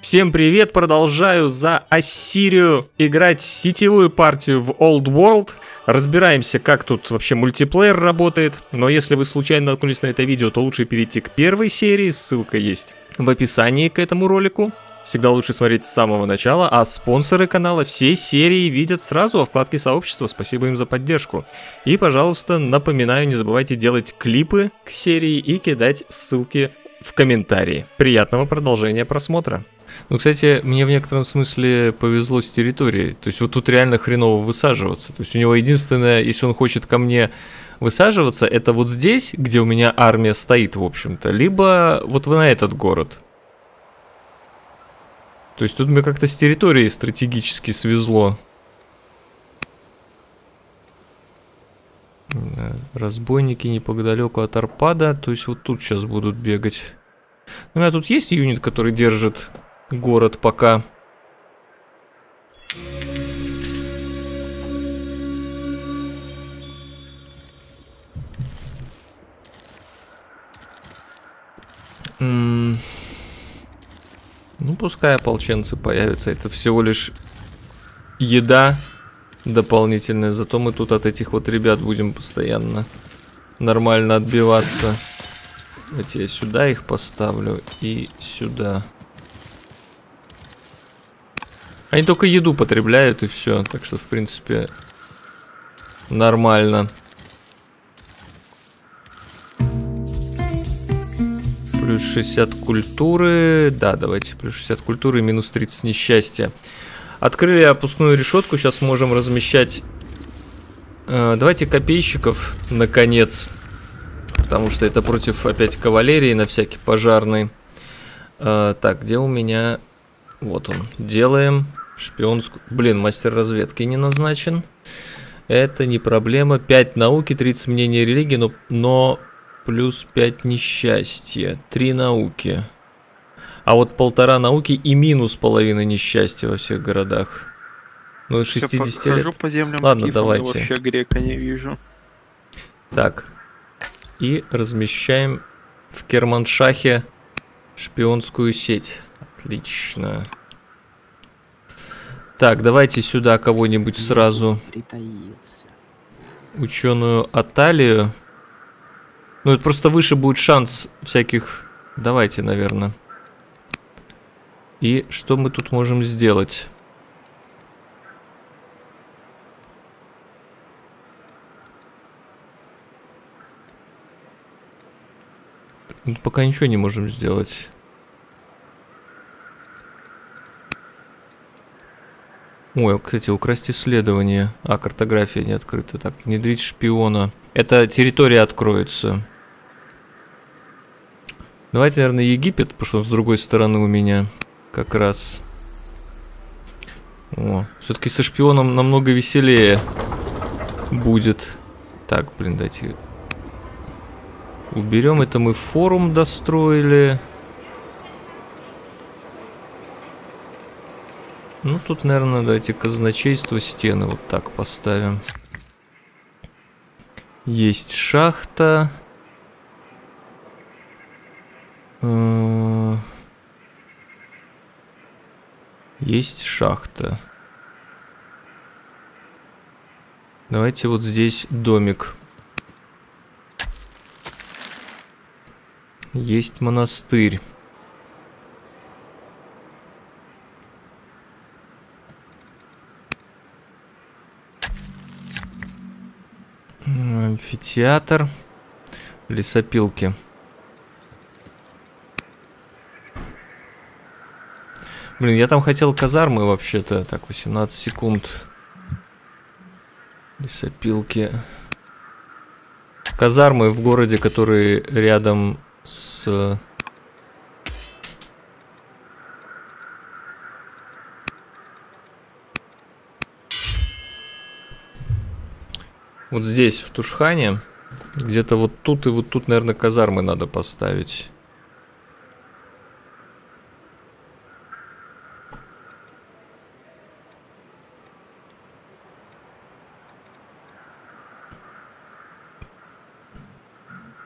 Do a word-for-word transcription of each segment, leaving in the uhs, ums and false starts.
Всем привет, продолжаю за Ассирию играть сетевую партию в Old World. Разбираемся, как тут вообще мультиплеер работает. Но если вы случайно наткнулись на это видео, то лучше перейти к первой серии, ссылка есть в описании к этому ролику. Всегда лучше смотреть с самого начала, а спонсоры канала все серии видят сразу во вкладке сообщества, спасибо им за поддержку. И, пожалуйста, напоминаю, не забывайте делать клипы к серии и кидать ссылки в комментарии. Приятного продолжения просмотра. Ну, кстати, мне в некотором смысле повезло с территорией. То есть вот тут реально хреново высаживаться. То есть у него единственное, если он хочет ко мне высаживаться, это вот здесь, где у меня армия стоит, в общем-то, либо вот на этот город. То есть тут мне как-то с территорией стратегически свезло. Разбойники неподалеку от Арпада. То есть вот тут сейчас будут бегать. У меня тут есть юнит, который держит город пока. М-м- ну, пускай ополченцы появятся. Это всего лишь еда дополнительная. Зато мы тут от этих вот ребят будем постоянно нормально отбиваться. Давайте я сюда их поставлю и сюда. Они только еду потребляют и все. Так что, в принципе, нормально. Плюс шестьдесят культуры. Да, давайте плюс шестьдесят культуры и минус тридцать несчастья. Открыли опускную решетку. Сейчас можем размещать... Э, давайте копейщиков, наконец. Потому что это против опять кавалерии на всякий пожарный. Э, так, где у меня... Вот он. Делаем шпионскую... Блин, мастер разведки не назначен. Это не проблема. пять науки, тридцать мнений религии, но, но плюс пять несчастья. три науки. А вот полтора науки и минус половина несчастья во всех городах. Ну, шестьдесят лет. По землям Ладно, скифом, давайте. Я вообще грека не вижу. Так. И размещаем в Керманшахе шпионскую сеть. Отлично. Так, давайте сюда кого-нибудь сразу. Ученую Аталию. Ну, это просто выше будет шанс всяких... Давайте, наверное. И что мы тут можем сделать? Пока ничего не можем сделать. Ой, кстати, украсть исследование. А, картография не открыта. Так, внедрить шпиона. Эта территория откроется. Давайте, наверное, Египет, потому что он с другой стороны у меня. Как раз. О, все-таки со шпионом намного веселее будет. Так, блин, дайте... Уберем это, мы форум достроили. Ну, тут, наверное, давайте казначейство, стены вот так поставим. Есть шахта. Есть шахта. Давайте вот здесь домик. Есть монастырь. Амфитеатр. Лесопилки. Блин, я там хотел казармы вообще-то. Так, восемнадцать секунд. Лесопилки. Казармы в городе, который рядом с... Вот здесь, в Тушхане. Где-то вот тут и вот тут, наверное, казармы надо поставить.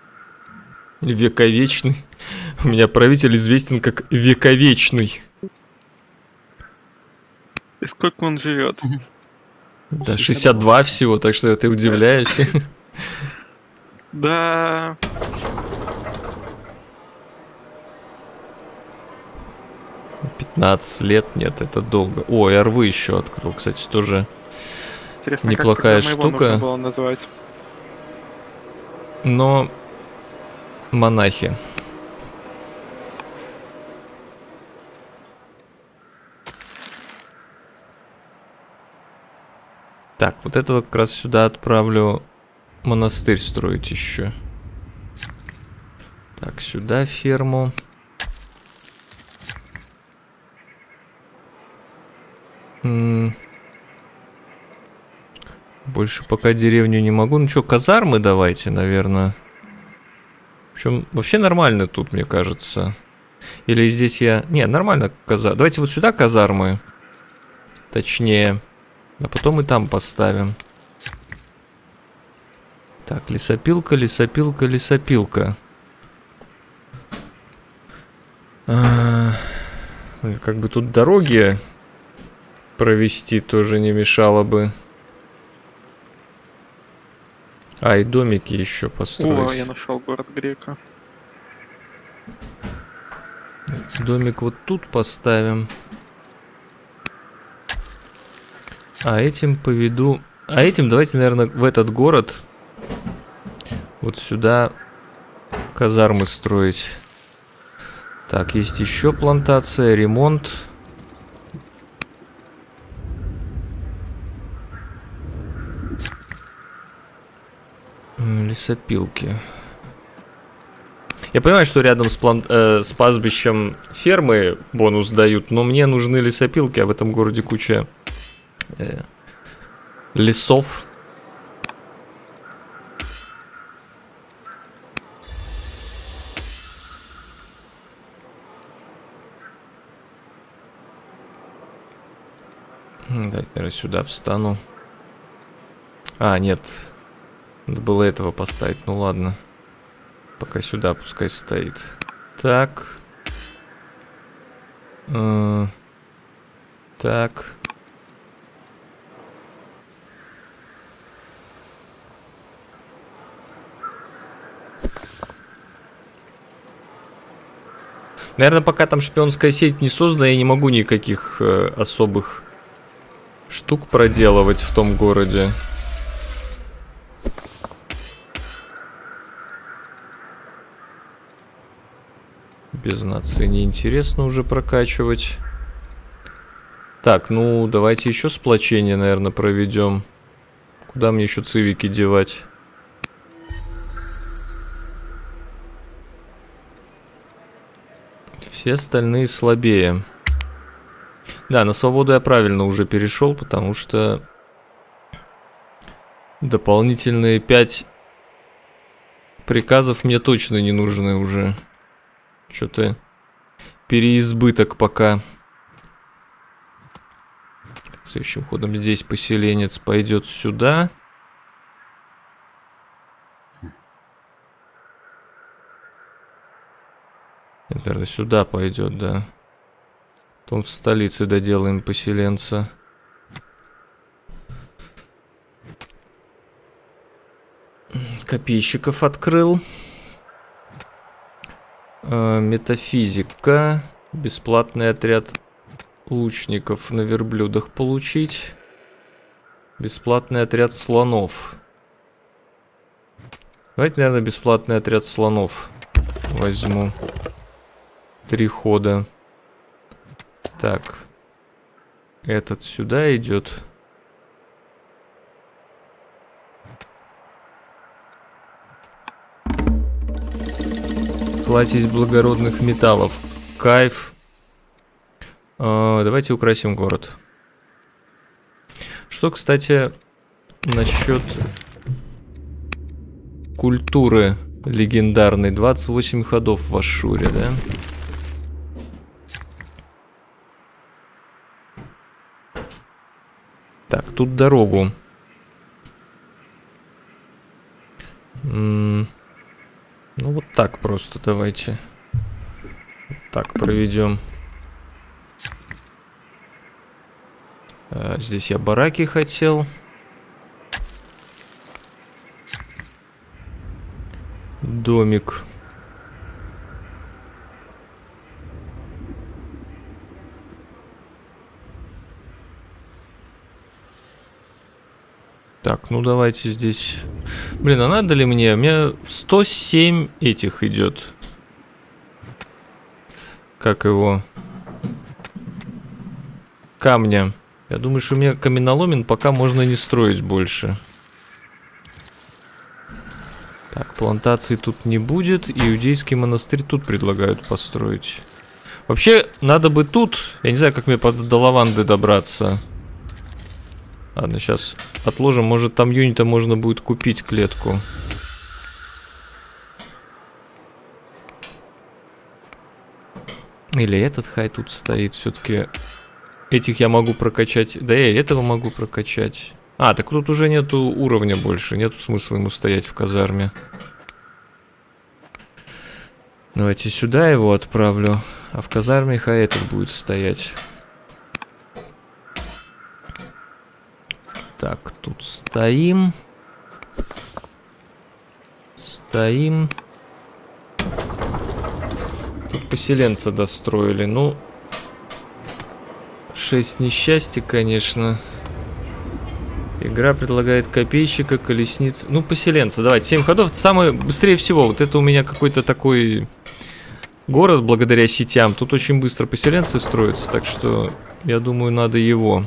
Вековечный. У меня правитель известен как Вековечный. И сколько он живет? Да, шестьдесят два всего, так что ты удивляешься. Да. пятнадцать лет, нет, это долго. О, эр ви еще открыл, кстати, тоже Интересно, неплохая как штука. Нужно было назвать. Но монахи. Так, вот этого как раз сюда отправлю монастырь строить еще. Так, сюда ферму. М-м. Больше пока деревню не могу. Ну что, казармы давайте, наверное. В общем, вообще нормально тут, мне кажется. Или здесь я... Не, нормально казармы. Давайте вот сюда казармы. Точнее. А потом и там поставим. Так, лесопилка, лесопилка, лесопилка. А, как бы тут дороги провести тоже не мешало бы. А, и домики еще построить. О, я нашел город Грека. Домик вот тут поставим. А этим поведу... А этим давайте, наверное, в этот город вот сюда казармы строить. Так, есть еще плантация, ремонт. Лесопилки. Я понимаю, что рядом с, план... э, с пастбищем фермы бонус дают, но мне нужны лесопилки, а в этом городе куча э, лесов. Давайте, наверное, сюда встану. А, нет. Надо было этого поставить, ну ладно. Пока сюда пускай стоит. Так. Э, так. Наверное, пока там шпионская сеть не создана, я не могу никаких э, особых штук проделывать в том городе. Без нации неинтересно уже прокачивать. Так, ну давайте еще сплочение, наверное, проведем. Куда мне еще цивики девать? Все остальные слабее. Да, на свободу я правильно уже перешел, потому что дополнительные пять приказов мне точно не нужны уже. Что-то переизбыток пока. Следующим ходом здесь поселенец пойдет сюда. Это, наверное, сюда пойдет, да. Потом в столице доделаем поселенца. Копейщиков открыл. Э, метафизика. Бесплатный отряд лучников на верблюдах получить. Бесплатный отряд слонов. Давайте, наверное, бесплатный отряд слонов возьму. Три хода. Так. Этот сюда идет. Кладезь благородных металлов. Кайф. А, давайте украсим город. Что, кстати, насчет культуры легендарной? двадцать восемь ходов в Ашуре, да? Так, тут дорогу. М-м- ну вот так просто давайте. Вот так проведем. А, здесь я бараки хотел. Домик. Так, ну давайте здесь... Блин, а надо ли мне? У меня сто семь этих идет. Как его? Камня. Я думаю, что у меня каменоломен пока можно не строить больше. Так, плантаций тут не будет. Иудейский монастырь тут предлагают построить. Вообще, надо бы тут... Я не знаю, как мне до лаванды добраться. Ладно, сейчас отложим. Может, там юнита можно будет купить клетку. Или этот хай тут стоит. Все-таки этих я могу прокачать. Да я и этого могу прокачать. А, так тут уже нету уровня больше. Нету смысла ему стоять в казарме. Давайте сюда его отправлю. А в казарме хай этот будет стоять. Так, тут стоим. Стоим. Тут поселенца достроили. Ну, шесть несчастья, конечно. Игра предлагает копейщика, колесниц. Ну, поселенца, давайте. семь ходов. Это самое быстрее всего. Вот это у меня какой-то такой город благодаря сетям. Тут очень быстро поселенцы строятся. Так что, я думаю, надо его.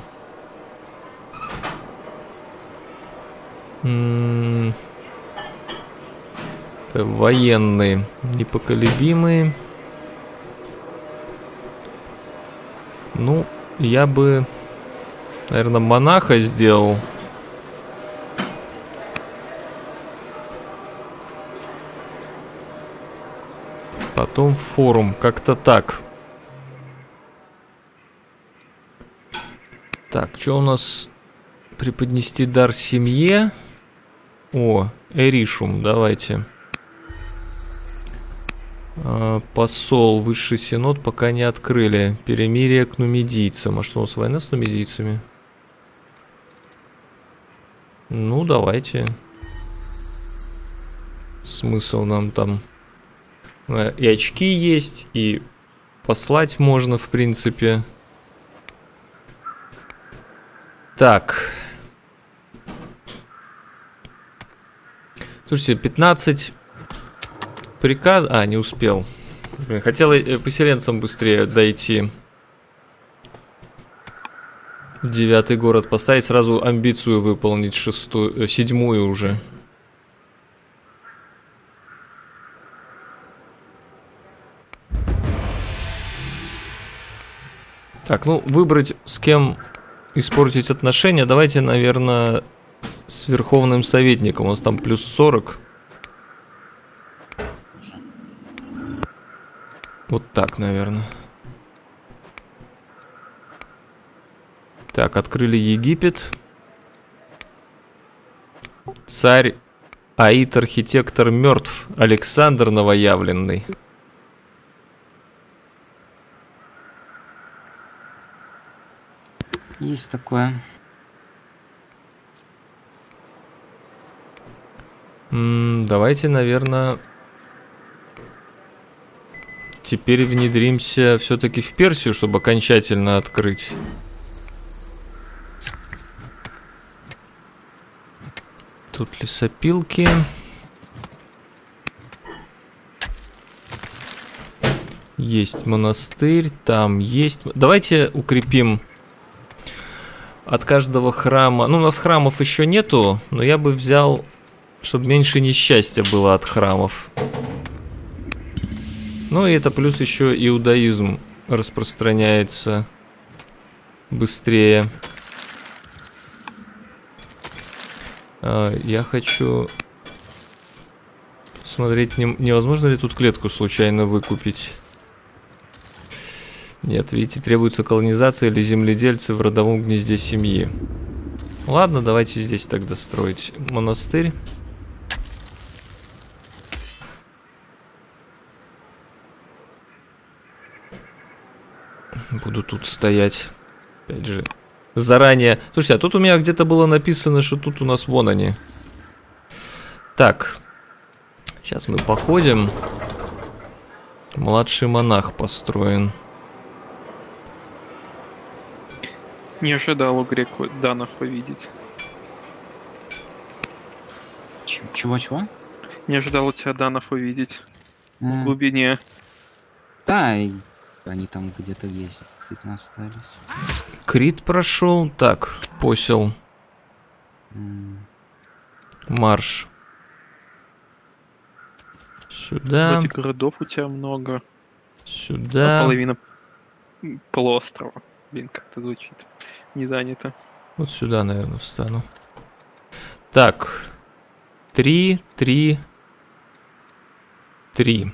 М-м-м. Это военные. Непоколебимые. Ну, я бы, наверное, монаха сделал. Потом форум. Как-то так. Так, что у нас? Преподнести дар семье. О, Эришум, давайте. А, посол, высший синод пока не открыли. Перемирие к нумидийцам. А что у нас, война с нумидийцами? Ну, давайте. Смысл нам там... И очки есть, и послать можно, в принципе. Так. Слушайте, пятнадцать приказ... А, не успел. Блин, хотел поселенцам быстрее дойти. Девятый город поставить, сразу амбицию выполнить, шестую, седьмую уже. Так, ну, выбрать, с кем испортить отношения. Давайте, наверное, с Верховным Советником. У нас там плюс сорок. Вот так, наверное. Так, открыли Египет. Царь Аид, архитектор, мертв. Александр Новоявленный. Есть такое. М-м, давайте, наверное, теперь внедримся все-таки в Персию, чтобы окончательно открыть. Тут лесопилки. Есть монастырь, там есть... Давайте укрепим... От каждого храма... Ну, у нас храмов еще нету, но я бы взял, чтобы меньше несчастья было от храмов. Ну, и это плюс еще иудаизм распространяется быстрее. А, я хочу смотреть, не, невозможно ли тут клетку случайно выкупить. Нет, видите, требуется колонизация или земледельцы в родовом гнезде семьи. Ладно, давайте здесь тогда строить монастырь. Буду тут стоять. Опять же, заранее... Слушайте, а тут у меня где-то было написано, что тут у нас вон они. Так. Сейчас мы походим. Младший монах построен. Не ожидал у греку данов увидеть. Чего-чего? Не ожидал у тебя данов увидеть. В М, глубине. Да, и они там где-то есть, действительно остались. Крит прошел. Так, посел. М, Марш. Сюда. Вроде городов у тебя много. А Сюда. половина м, полуострова. Блин, как-то звучит. Не занято. Вот сюда, наверное, встану. Так. Три, три, три.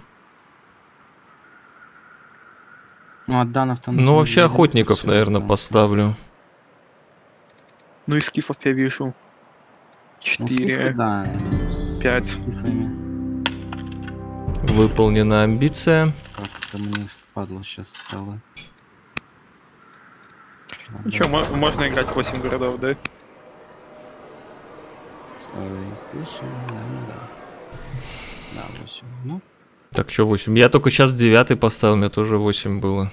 Ну, от данов там... на Ну, самом вообще деле охотников, всё наверное, осталось. поставлю. Ну и скифов я вижу. Ну, скифы, Четыре. да, с пять. скифами. Выполнена амбиция. Как-то мне впадло сейчас стало. Ну Надо, что, можно играть в восемь городов, да? э, их восемь, наверное, да. Да, восемь. Ну, Так, что восемь? Я только сейчас девятый поставил, у меня тоже восемь было.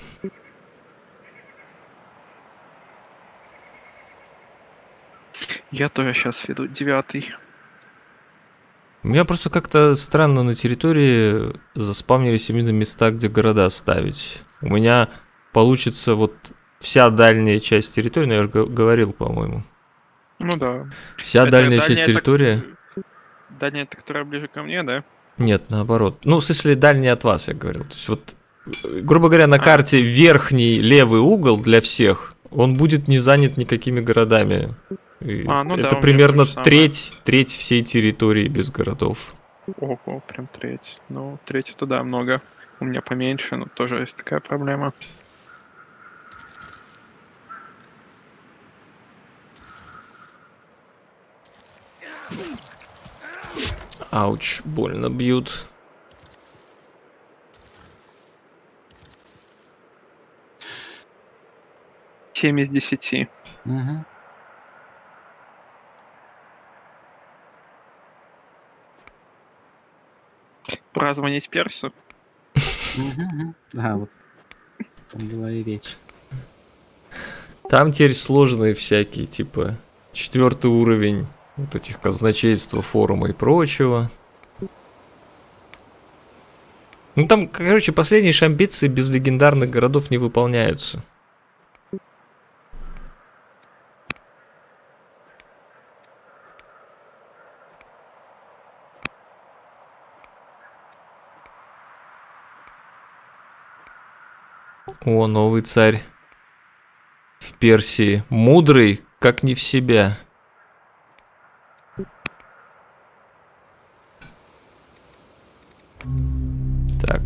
Я тоже сейчас веду девятый. У меня просто как-то странно на территории заспавнились именно места, где города ставить. У меня получится вот вся дальняя часть территории, ну я же г- говорил, по-моему. Ну да. Вся Это дальняя часть дальняя, это- территории... Дальняя, это которая ближе ко мне, да? Нет, наоборот. Ну, в смысле, дальний от вас, я говорил. То есть вот, э, грубо говоря, на А. карте верхний левый угол для всех, он будет не занят никакими городами. И А, ну да, это у меня примерно то же самое. треть, треть всей территории без городов. Ого, прям треть. Ну, треть это да, много. У меня поменьше, но тоже есть такая проблема. Ауч, больно бьют. Семь из десяти. угу. Пора звонить Персу. Угу. Да, вот. Там была и речь. Там теперь сложные всякие, типа, четвертый уровень вот этих казначейства, форума и прочего. Ну там, короче, последние же амбиции без легендарных городов не выполняются. О, новый царь в Персии. Мудрый, как не в себя. Так.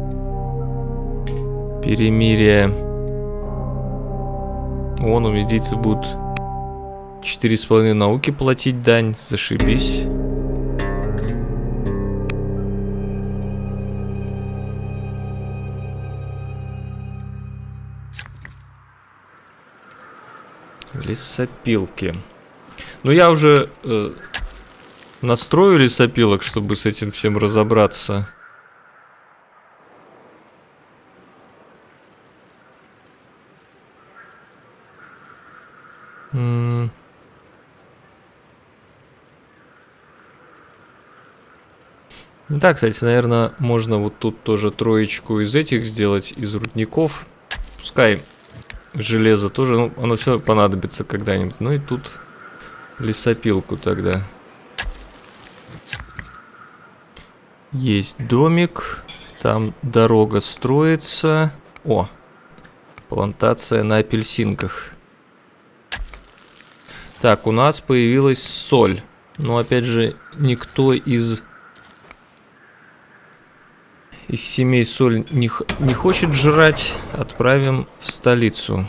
Перемирие. Вон у медийцы будут четыре с половиной науки платить дань. Зашибись. Лесопилки. Ну я уже э, настрою лесопилок, чтобы с этим всем разобраться. М. Да, кстати, наверное, можно вот тут тоже троечку из этих сделать, из рудников. Пускай железо тоже, ну, оно все понадобится когда-нибудь. Ну и тут лесопилку тогда. Есть домик. Там дорога строится. О, плантация на апельсинках. Так, у нас появилась соль. Но опять же, никто из... Из семей соль не, х- не хочет жрать. Отправим в столицу.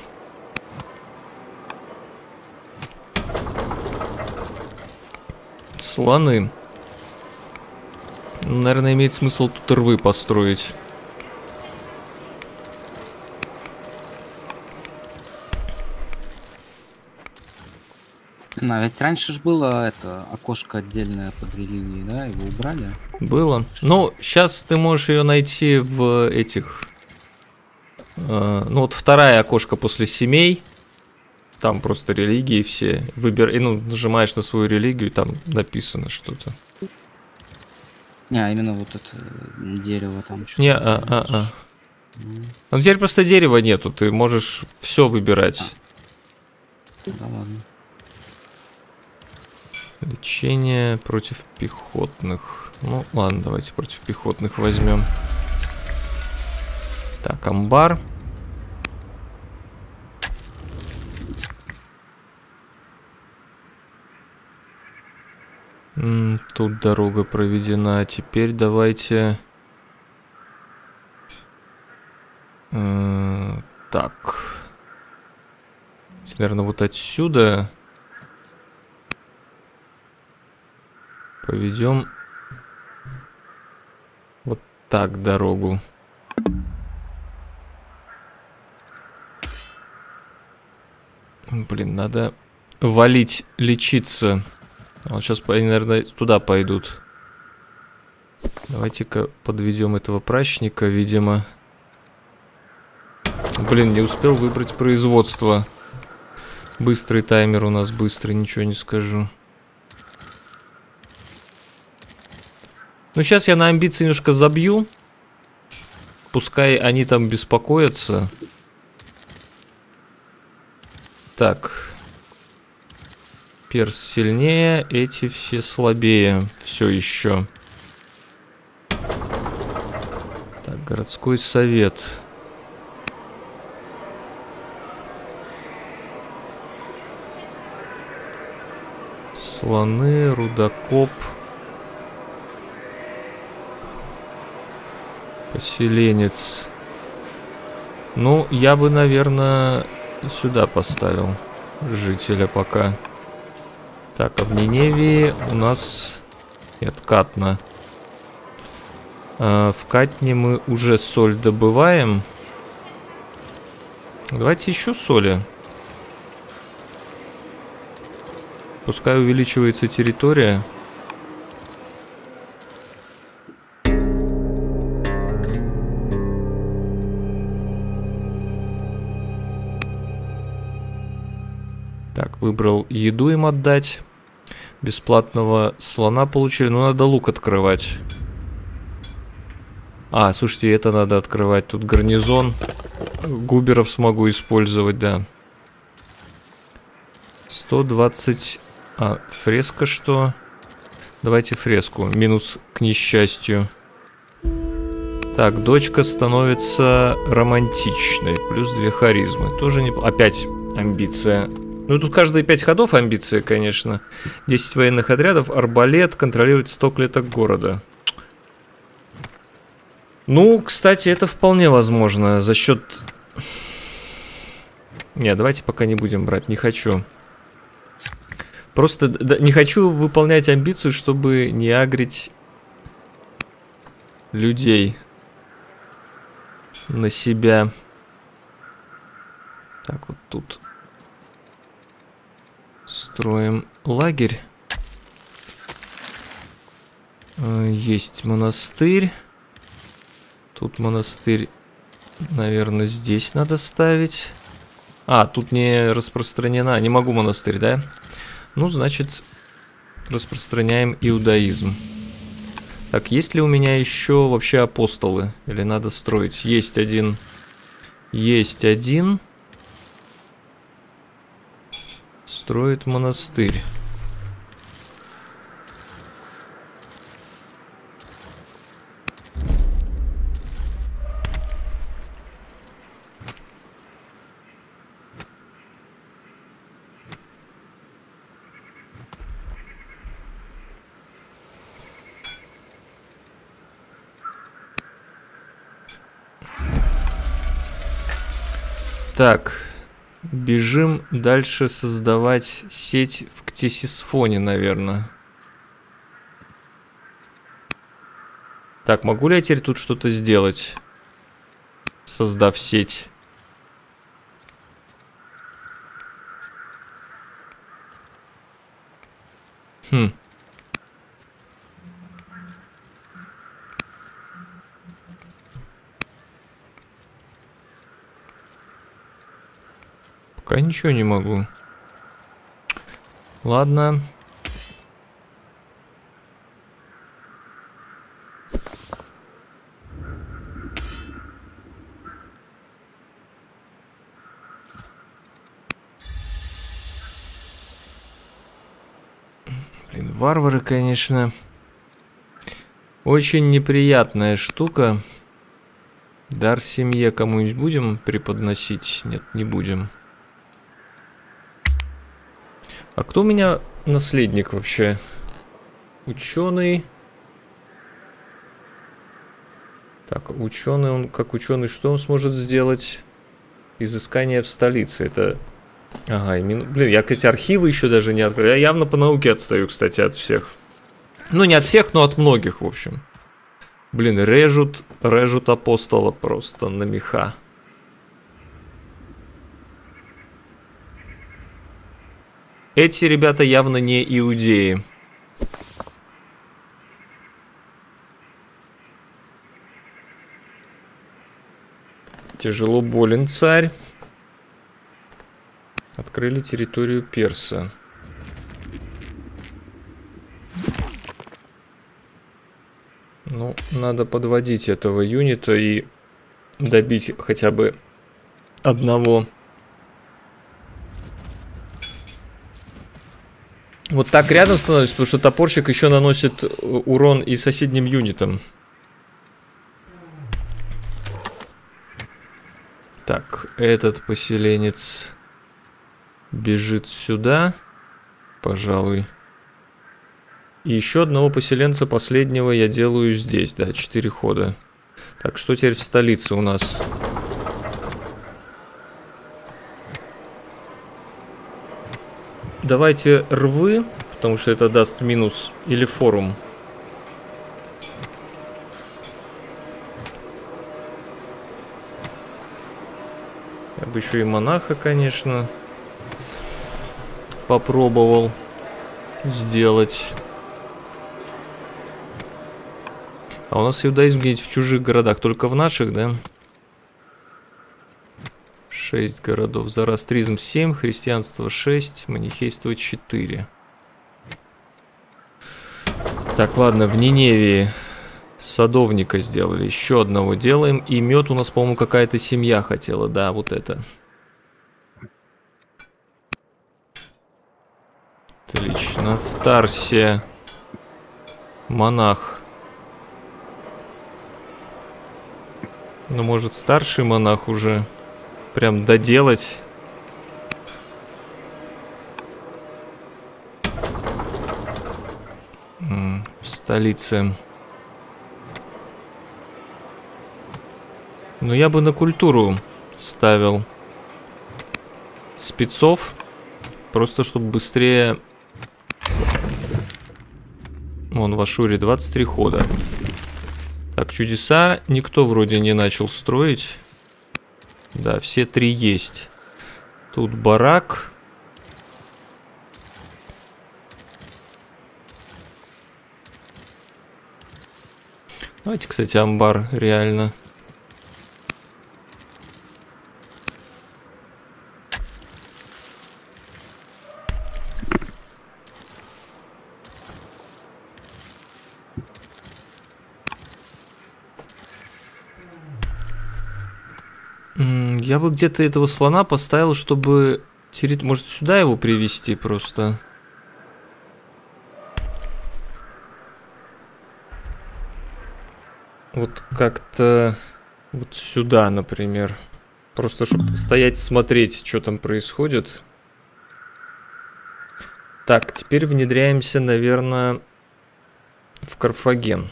Слоны. Ну, наверное, имеет смысл тут рвы построить. Ну, ведь раньше же было это окошко отдельное под религией, да? Его убрали. Было. Ну, сейчас ты можешь ее найти в этих... Э, ну, вот вторая окошко после семей. Там просто религии все. Выбир... И, ну, нажимаешь на свою религию, там написано что-то. Не, а именно вот это дерево там. Не, а, а, а. Ну, теперь просто дерева нету, ты можешь все выбирать. А. Да ладно. Лечение против пехотных. Ну, ладно, давайте против пехотных возьмем. Так, амбар. М, тут дорога проведена. Теперь давайте... Э, так. Наверное, вот отсюда... Поведем вот так дорогу. Блин, надо валить, лечиться. Вот сейчас они, наверное, туда пойдут. Давайте-ка подведем этого прачника, видимо. Блин, не успел выбрать производство. Быстрый таймер у нас, быстрый, ничего не скажу. Ну, сейчас я на амбиции немножко забью. Пускай они там беспокоятся. Так. Перс сильнее, эти все слабее. Все еще. Так, городской совет. Слоны, рудокоп. Поселенец. Ну, я бы, наверное, сюда поставил жителя пока. Так, а в Ниневии у нас... Нет, Катна. А, в Катне мы уже соль добываем. Давайте еще соли. Пускай увеличивается территория. Так, выбрал еду им отдать. Бесплатного слона получили. Ну, надо лук открывать. А, слушайте, это надо открывать. Тут гарнизон. Губеров смогу использовать, да. сто двадцать... А, фреска что? Давайте фреску. Минус к несчастью. Так, дочка становится романтичной. Плюс две харизмы. Тоже не... Опять амбиция. Ну, тут каждые пять ходов амбиция, конечно. десять военных отрядов. Арбалет контролирует сто клеток города. Ну, кстати, это вполне возможно. За счет... Не, давайте пока не будем брать. Не хочу. Просто да, не хочу выполнять амбицию, чтобы не агрить людей на себя. Так, вот тут строим лагерь. Есть монастырь. Тут монастырь, наверное, здесь надо ставить. А, тут не распространена. Не могу монастырь, да? Ну, значит, распространяем иудаизм. Так, есть ли у меня еще вообще апостолы? Или надо строить? Есть один. Есть один. Строит монастырь. Так, бежим дальше создавать сеть в Ктесисфоне, наверное. Так, могу ли я теперь тут что-то сделать, создав сеть? Хм. Пока ничего не могу. Ладно. Блин, варвары, конечно, очень неприятная штука. Дар семье кому-нибудь будем преподносить? Нет, не будем. А кто у меня наследник вообще? Ученый. Так, ученый, он как ученый, что он сможет сделать? Изыскание в столице. Это... Ага, именно... Блин, я, кстати, архивы еще даже не открыл. Я явно по науке отстаю, кстати, от всех. Ну, не от всех, но от многих, в общем. Блин, режут, режут апостола просто на меха. Эти ребята явно не иудеи. Тяжело болен царь. Открыли территорию Перса. Ну, надо подводить этого юнита и добить хотя бы одного. Вот так рядом становится, потому что топорщик еще наносит урон и соседним юнитам. Так, этот поселенец бежит сюда, пожалуй. И еще одного поселенца последнего я делаю здесь, да, четыре хода. Так, что теперь в столице у нас? Давайте рвы, потому что это даст минус, или форум. Я бы еще и монаха, конечно, попробовал сделать. А у нас иудаизм где-нибудь в чужих городах, только в наших, да? шесть городов. Зороастризм семь, христианство шесть, манихейство четыре. Так, ладно, в Ниневии садовника сделали. Еще одного делаем. И мед у нас, по-моему, какая-то семья хотела. Да, вот это. Отлично. В Тарсе монах. Ну, может, старший монах уже прям доделать. М-м, в столице. Ну, я бы на культуру ставил спецов. Просто, чтобы быстрее... Вон в Ашуре двадцать три хода. Так, чудеса никто вроде не начал строить. Да, все три есть. Тут барак. Давайте, кстати, амбар реально. Я бы где-то этого слона поставил, чтобы... Может, сюда его привести просто? Вот как-то... Вот сюда, например. Просто, чтобы стоять, смотреть, что там происходит. Так, теперь внедряемся, наверное, в Карфаген.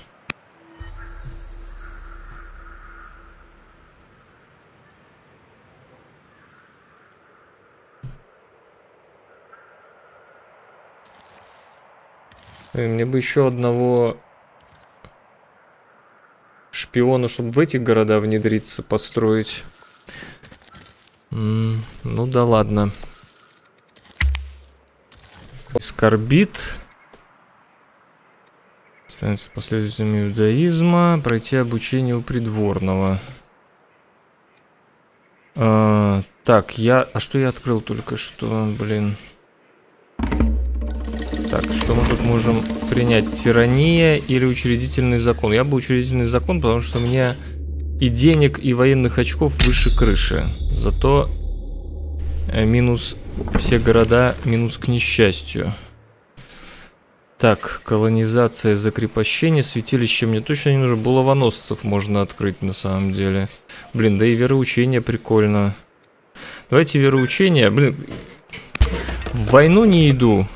Мне бы еще одного шпиона, чтобы в эти города внедриться, построить. М-м, ну да ладно. Скорбит. Становится последователями иудаизма. Пройти обучение у придворного. А, так, я... А что я открыл только что? Блин. Так, что мы тут можем принять? Тирания или учредительный закон? Я бы учредительный закон, потому что у меня и денег, и военных очков выше крыши. Зато минус все города, минус к несчастью. Так, колонизация, закрепощение, святилище мне точно не нужно. Булавоносцев можно открыть на самом деле. Блин, да и вероучение прикольно. Давайте вероучение. Блин, в войну не иду.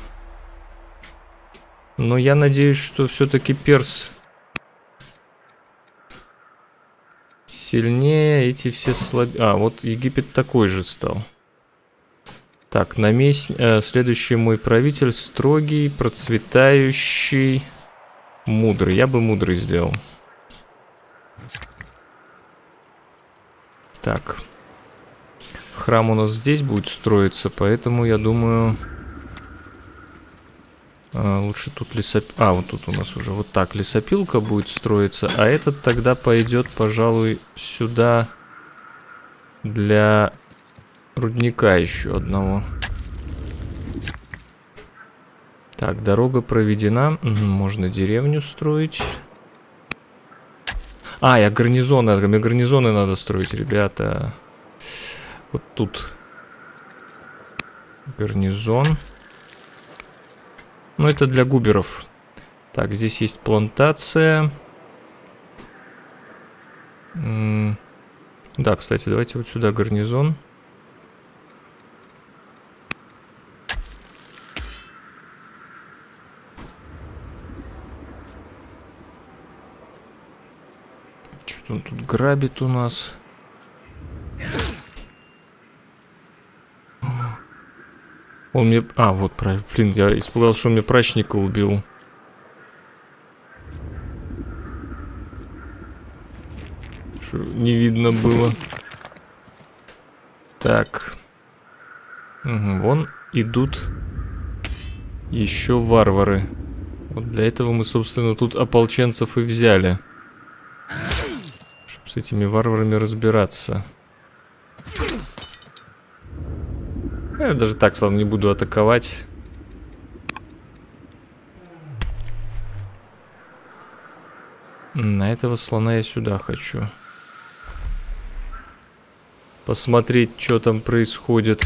Но я надеюсь, что все-таки перс сильнее, эти все слабее. А, вот Египет такой же стал. Так, наместник, э, следующий мой правитель строгий, процветающий, мудрый. Я бы мудрый сделал. Так. Храм у нас здесь будет строиться, поэтому я думаю... Э, лучше тут лесопилка... А, вот тут у нас уже вот так лесопилка будет строиться, а этот тогда пойдет, пожалуй, сюда для... рудника еще одного. Так, дорога проведена. Угу, можно деревню строить. А, я гарнизоны. Мне гарнизоны надо строить, ребята. Вот тут. Гарнизон. Ну, это для губеров. Так, здесь есть плантация. М- да, кстати, давайте вот сюда гарнизон. Что-то он тут грабит у нас. Он мне... А, вот, правильно. Блин, я испугался, что он мне прачника убил. Что не видно было. Так. Угу, вон идут еще варвары. Вот для этого мы, собственно, тут ополченцев и взяли. Чтобы с этими варварами разбираться. Я даже так, слава, не буду атаковать. На этого слона я сюда хочу. Посмотреть, что там происходит.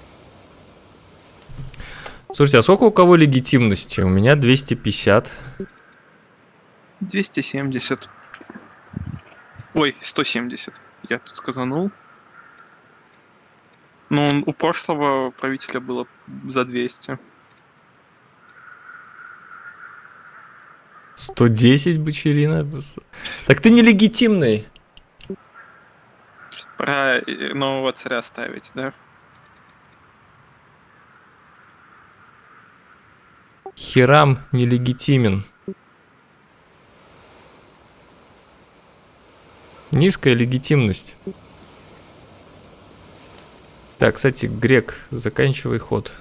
Слушайте, а сколько у кого легитимности? У меня двести пятьдесят. двести семьдесят. Ой, сто семьдесят. Я тут сказанул. Ну, у прошлого правителя было за двести. сто десять, Бочерина? Так ты нелегитимный. Пора нового царя ставить, да? Хирам нелегитимен. Низкая легитимность. Так, кстати, грек, заканчивай ход.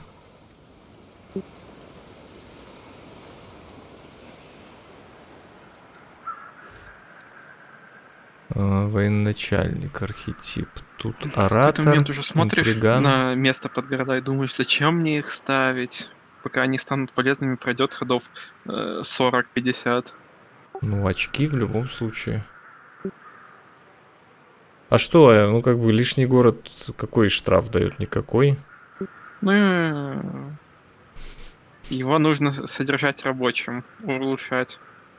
А, военачальник, архетип. Тут оратор, в этот момент уже смотришь интриган. на место под города и думаешь, зачем мне их ставить? Пока они станут полезными, пройдет ходов э, сорок-пятьдесят. Ну, очки в любом случае. А что, ну как бы лишний город, какой штраф дает? Никакой. Ну, его нужно содержать рабочим, улучшать.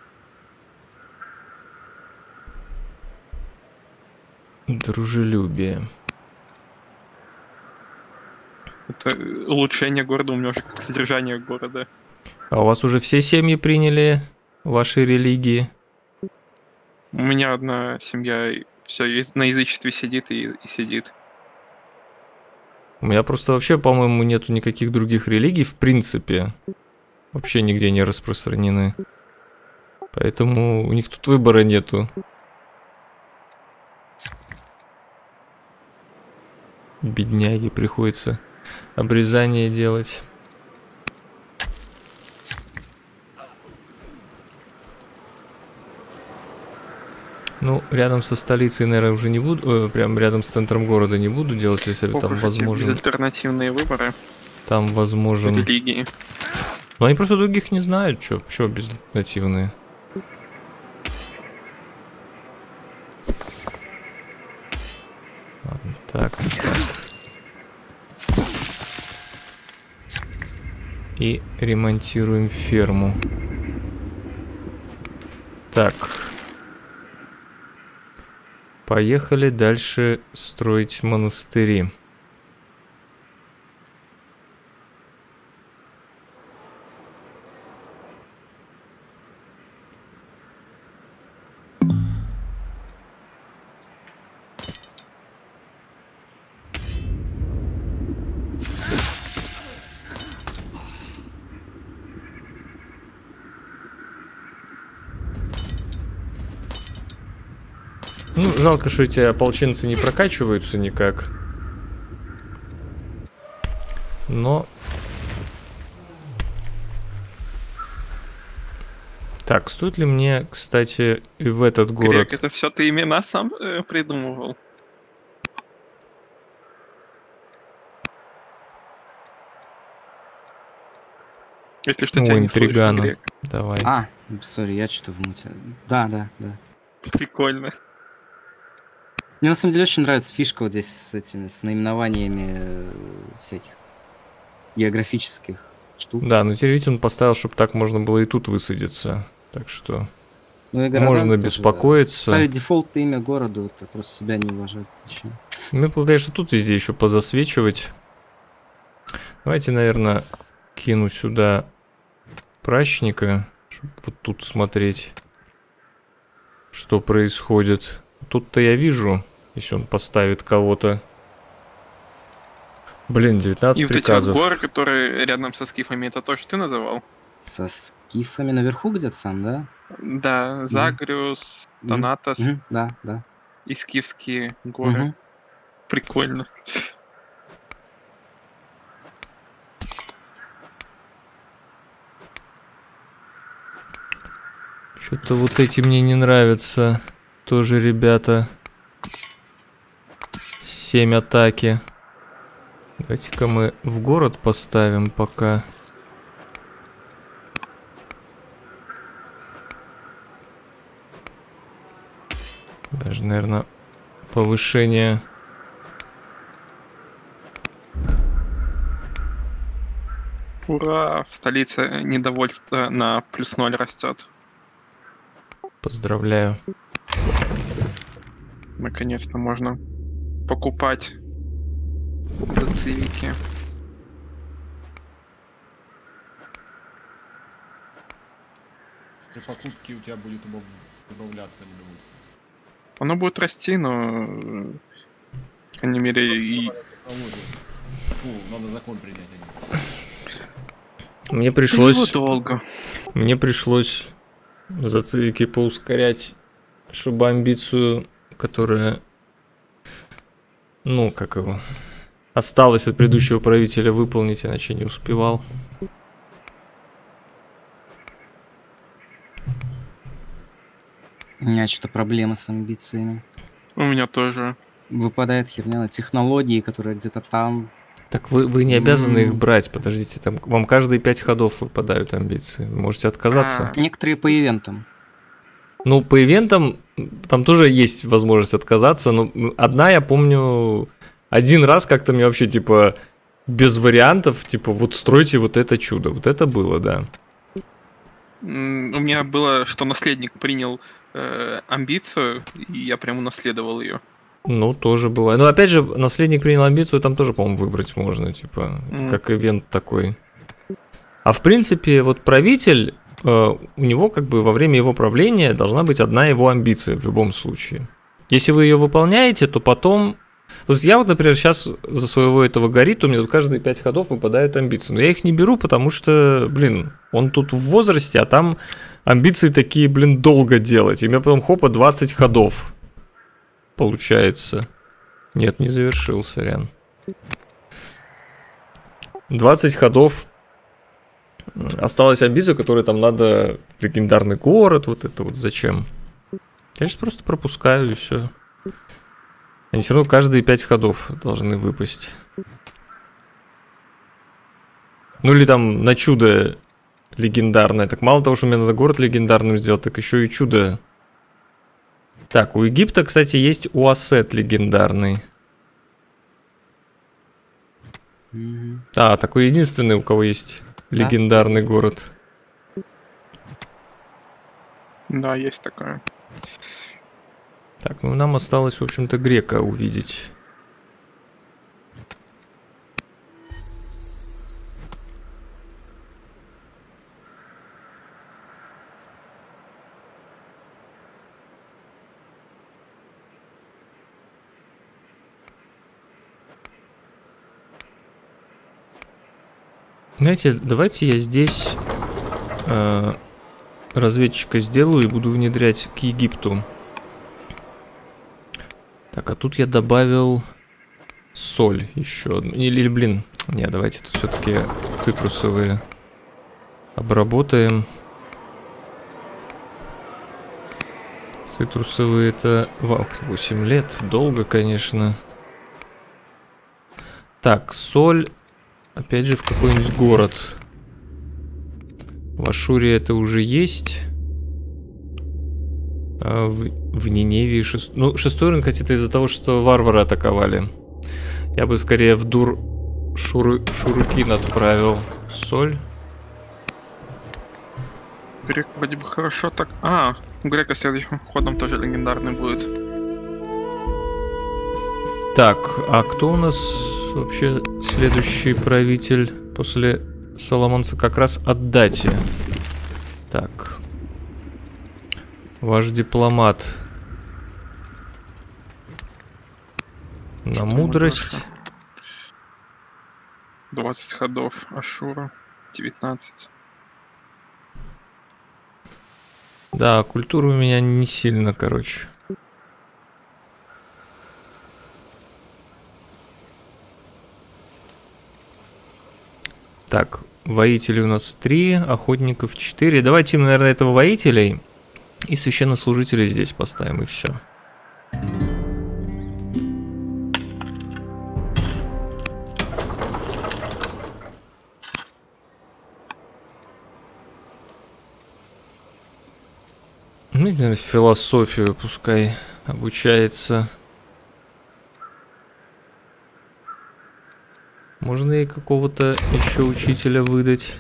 Дружелюбие. Это улучшение города умножить как содержание города. А у вас уже все семьи приняли вашей религии? У меня одна семья все на язычестве сидит и, и сидит. У меня просто вообще, по-моему, нету никаких других религий, в принципе. Вообще нигде не распространены. Поэтому у них тут выбора нету. Бедняги, приходится обрезание делать. Ну, рядом со столицей, наверное, уже не буду, э, прям рядом с центром города не буду делать, если там возможен... Безальтернативные выборы. Там возможен... Религии. Но они просто других не знают, что, что безальтернативные. Ладно, так, так. И ремонтируем ферму. Так. Поехали дальше строить монастыри. Ну, жалко, что эти ополченцы не прокачиваются никак. Но... Так, стоит ли мне, кстати, и в этот город... Грек, это все ты имена сам э, придумывал? Если что, О, тебя не интригана. слышно, Грек. Давай. А, сори, я что-то в муте. Да, да, да. Прикольно. Мне на самом деле очень нравится фишка вот здесь с этими, с наименованиями э, всяких географических штук. Да, но теперь, видите, он поставил, чтобы так можно было и тут высадиться. Так что Ну, и города можно тоже, беспокоиться. да. Ставить дефолтное имя городу, это просто себя не уважать. Зачем? Мы, конечно, тут везде еще позасвечивать. Давайте, наверное, кину сюда прачника, чтобы вот тут смотреть, что происходит. Тут-то я вижу, если он поставит кого-то. Блин, девятнадцать И вот эти вот приказов. горы, которые рядом со скифами, это то, что ты называл? Со скифами наверху где-то там, да? Да, Загриус, Мгм. Танатос Мгм, да, да. и скифские горы. Мгм. Прикольно. Что-то вот эти мне не нравятся. Тоже, ребята. Семь атаки. Давайте-ка мы в город поставим пока. Даже, наверное, повышение. Ура! В столице недовольство на плюс ноль растет. Поздравляю. Наконец-то можно покупать за цивики. При покупке у тебя будет убав- добавляться недовольство. Оно будет расти, но, э, по крайней мере, и... Технология. Фу, надо закон принять. а не- Мне Его пришлось... долго. Мне пришлось за цивики поускорять, чтобы амбицию, которая, ну, как его, осталась от предыдущего правителя, выполнить, иначе не успевал. У меня что-то проблемы с амбициями. У меня тоже. Выпадает херня на технологии, которые где-то там. Так вы, вы не обязаны их М. брать, подождите, там вам каждые пять ходов выпадают амбиции, вы можете отказаться. А. Некоторые по ивентам. Ну, по ивентам там тоже есть возможность отказаться, но одна, я помню, один раз как-то мне вообще, типа, без вариантов, типа, вот стройте вот это чудо, вот это было, да. М, У меня было, что наследник принял э, амбицию, и я прям унаследовал ее. Ну, тоже бывает. Но опять же, наследник принял амбицию, там тоже, по-моему, выбрать можно, типа, это Мгм. как ивент такой. А в принципе, вот правитель, э, у него как бы во время его правления должна быть одна его амбиция в любом случае. Если вы ее выполняете, то потом... То есть я вот, например, сейчас за своего этого горит, у меня тут каждые пять ходов выпадают амбиции. Но я их не беру, потому что, блин, он тут в возрасте, а там амбиции такие, блин, долго делать. И у меня потом, хопа, двадцать ходов получается. Нет, не завершил, сорян. двадцать ходов. Осталась амбиция, которой там надо легендарный город, вот это вот зачем. Я сейчас просто пропускаю и все. Они все равно каждые пять ходов должны выпасть. Ну или там на чудо легендарное. Так мало того, что мне надо город легендарным сделать, так еще и чудо. Так, у Египта, кстати, есть Уассет легендарный. Мгм. А, такой единственный, у кого есть легендарный город. Да, есть такое. Так, ну нам осталось, в общем-то, грека увидеть. Знаете, давайте я здесь э, разведчика сделаю и буду внедрять к Египту. Так, а тут я добавил соль еще одну. Или, или блин, не, давайте тут все-таки цитрусовые обработаем. Цитрусовые это вау, восемь лет, долго, конечно. Так, соль. Опять же в какой-нибудь город. В Ашуре это уже есть. А в, в Ниневии шест... Ну, шестой рынок, это из-за того, что варвары атаковали. Я бы скорее в Дур Шуры... Шурукин отправил соль. Грек вроде бы хорошо так... А, у Грека следующим ходом тоже легендарный будет. Так, а кто у нас вообще следующий правитель после Соломонца? Как раз Аддати. Так. Ваш дипломат. На мудрость. двадцать ходов. Ашура. девятнадцать. Да, культура у меня не сильно, короче. Так, воителей у нас три, охотников четыре. Давайте им, наверное, этого воителей и священнослужителей здесь поставим, и все. Ну, наверное, философию пускай обучается. Можно и какого-то еще учителя выдать.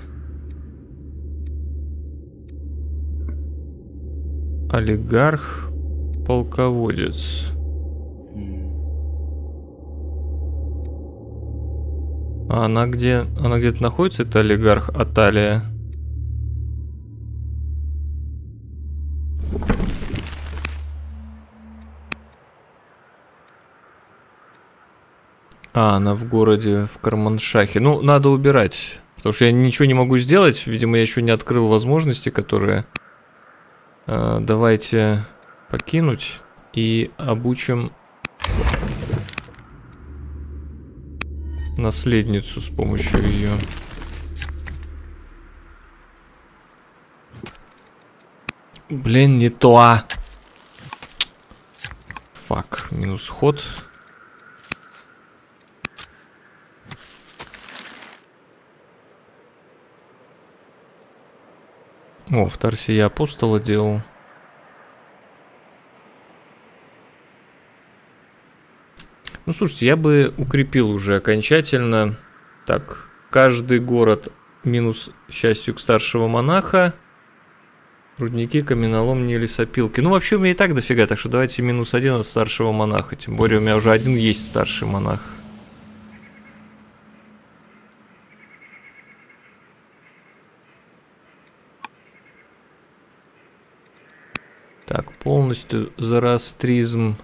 Олигарх, полководец. А она где? Она где-то находится, это олигарх Аталия. А, она в городе, в Карманшахе. Ну, надо убирать. Потому что я ничего не могу сделать. Видимо, я еще не открыл возможности, которые... Э, давайте покинуть. И обучим наследницу с помощью ее. Блин, не то. Фак, минус ход. О, в Тарсе я апостола делал. Ну, слушайте, я бы укрепил уже окончательно. Так, каждый город минус счастью к старшего монаха. Рудники, каменоломни, лесопилки. Ну, вообще у меня и так дофига, так что давайте минус один от старшего монаха. Тем более у меня уже один есть старший монах. Так, полностью зороастризм.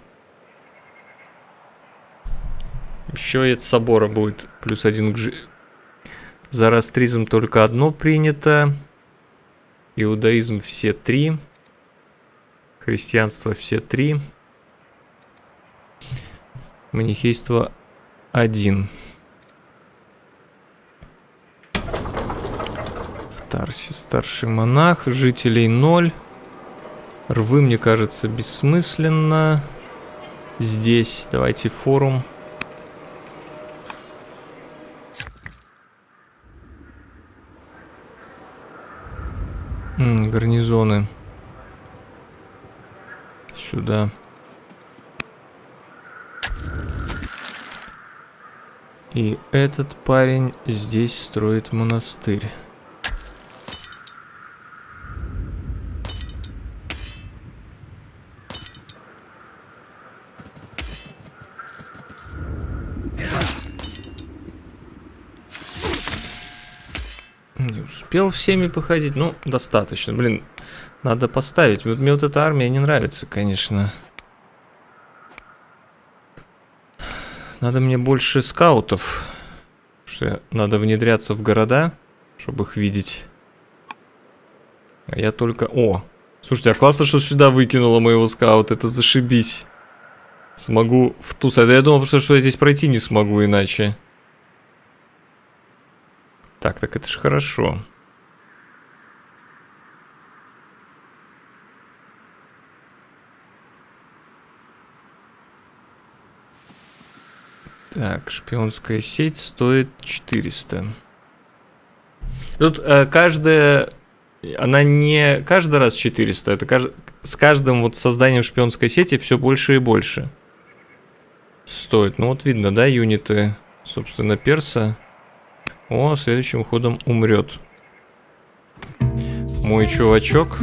Еще и от собора будет плюс один к жи... Зороастризм только одно принято. Иудаизм все три. Христианство все три. Манихейство один. В Тарсе старший монах. Жителей ноль. Рвы, мне кажется, бессмысленно. Здесь давайте форум. М, гарнизоны. Сюда. И этот парень здесь строит монастырь. Не успел всеми походить, ну, достаточно. Блин, надо поставить. Вот мне вот эта армия не нравится, конечно. Надо мне больше скаутов. Потому что надо внедряться в города, чтобы их видеть. А я только... О! Слушайте, а классно, что сюда выкинула моего скаута. Это зашибись. Смогу в ту... Я думал, что, что я здесь пройти не смогу иначе. Так, так это ж хорошо. Так, шпионская сеть стоит четыреста. Тут э, каждая... Она не каждый раз четыреста, это кажд... с каждым вот созданием шпионской сети все больше и больше стоит. Ну вот видно, да, юниты, собственно, перса. О, следующим ходом умрет мой чувачок.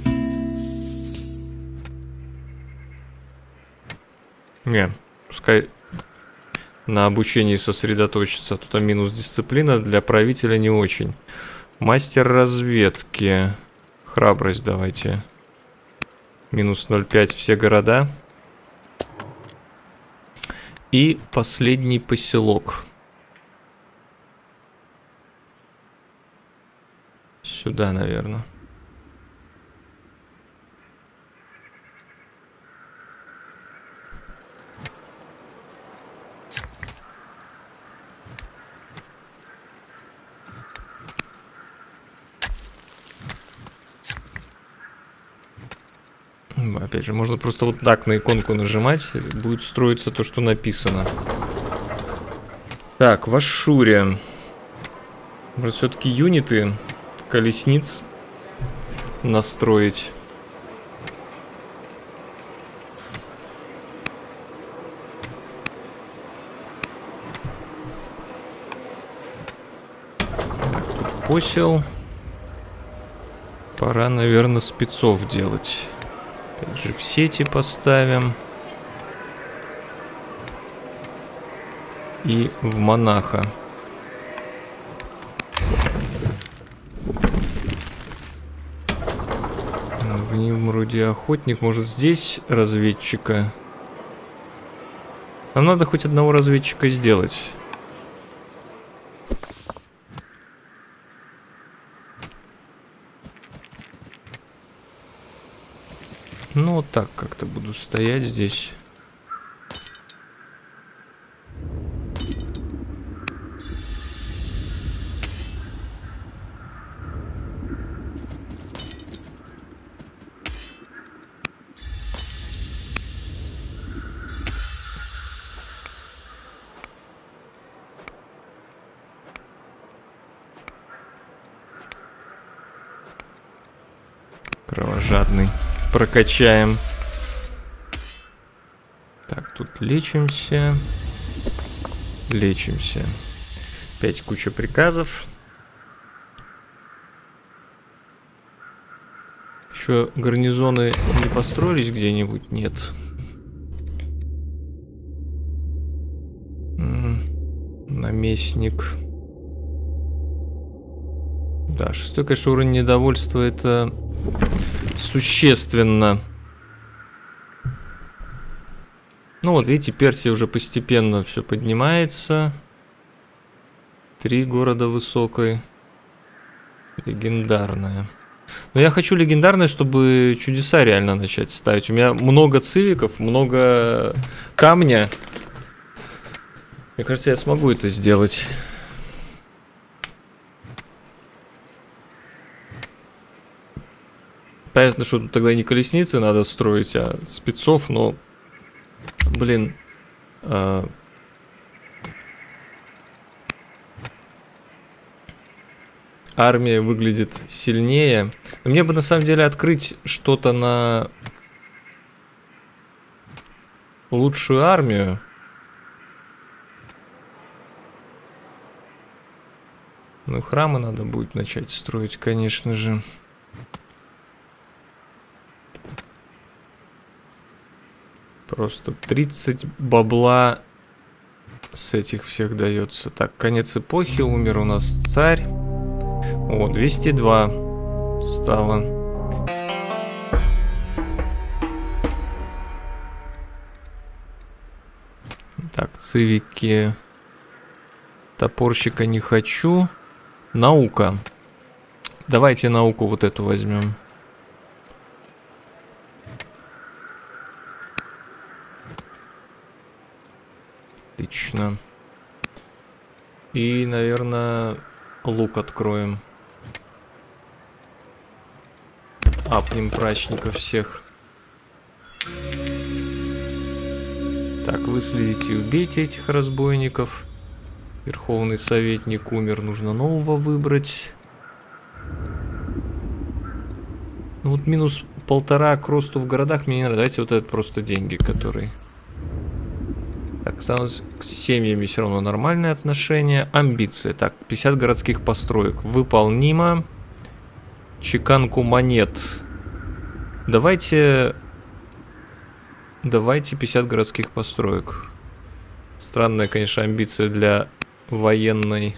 Не, пускай на обучении сосредоточиться. Тут минус дисциплина, для правителя не очень. Мастер разведки. Храбрость давайте. Минус ноль пять все города. И последний поселок. Сюда, наверное. Опять же, можно просто вот так на иконку нажимать, будет строиться то, что написано. Так, в Ашшуре. Может, все-таки юниты колесниц настроить. Так, тут посел. Пора, наверное, спецов делать. Опять же, в сети поставим. И в монаха. В нем вроде охотник. Может, здесь разведчика? Нам надо хоть одного разведчика сделать. Ну, вот так как-то буду стоять здесь. Кровожадный. Прокачаем. Так, тут лечимся. Лечимся. Опять куча приказов. Еще гарнизоны не построились где-нибудь? Нет. Наместник. Да, шестой, конечно, уровень недовольства. Это существенно. Ну вот, видите, Персия уже постепенно все поднимается. Три города высокой. Легендарная. Но я хочу легендарное, чтобы чудеса реально начать ставить. У меня много цивиков, много камня. Мне кажется, я смогу это сделать. Понятно, что тут тогда не колесницы надо строить, а спецов, но, блин, э, армия выглядит сильнее. Мне бы на самом деле открыть что-то на лучшую армию. Ну, храмы надо будет начать строить, конечно же. Просто тридцать бабла с этих всех дается. Так, конец эпохи, умер у нас царь. О, двести два стало. Так, цивики. Топорщика не хочу. Наука. Давайте науку вот эту возьмем. Отлично. И, наверное, лук откроем. Апнем прачников всех. Так, выследите и убейте этих разбойников. Верховный советник умер, нужно нового выбрать. Ну вот минус полтора к росту в городах мне не нравится. Давайте вот это просто деньги, которые... Так, с семьями все равно нормальное отношение. Амбиции. Так, пятьдесят городских построек. Выполнимо. Чеканку монет. Давайте... Давайте пятьдесят городских построек. Странная, конечно, амбиция для военной.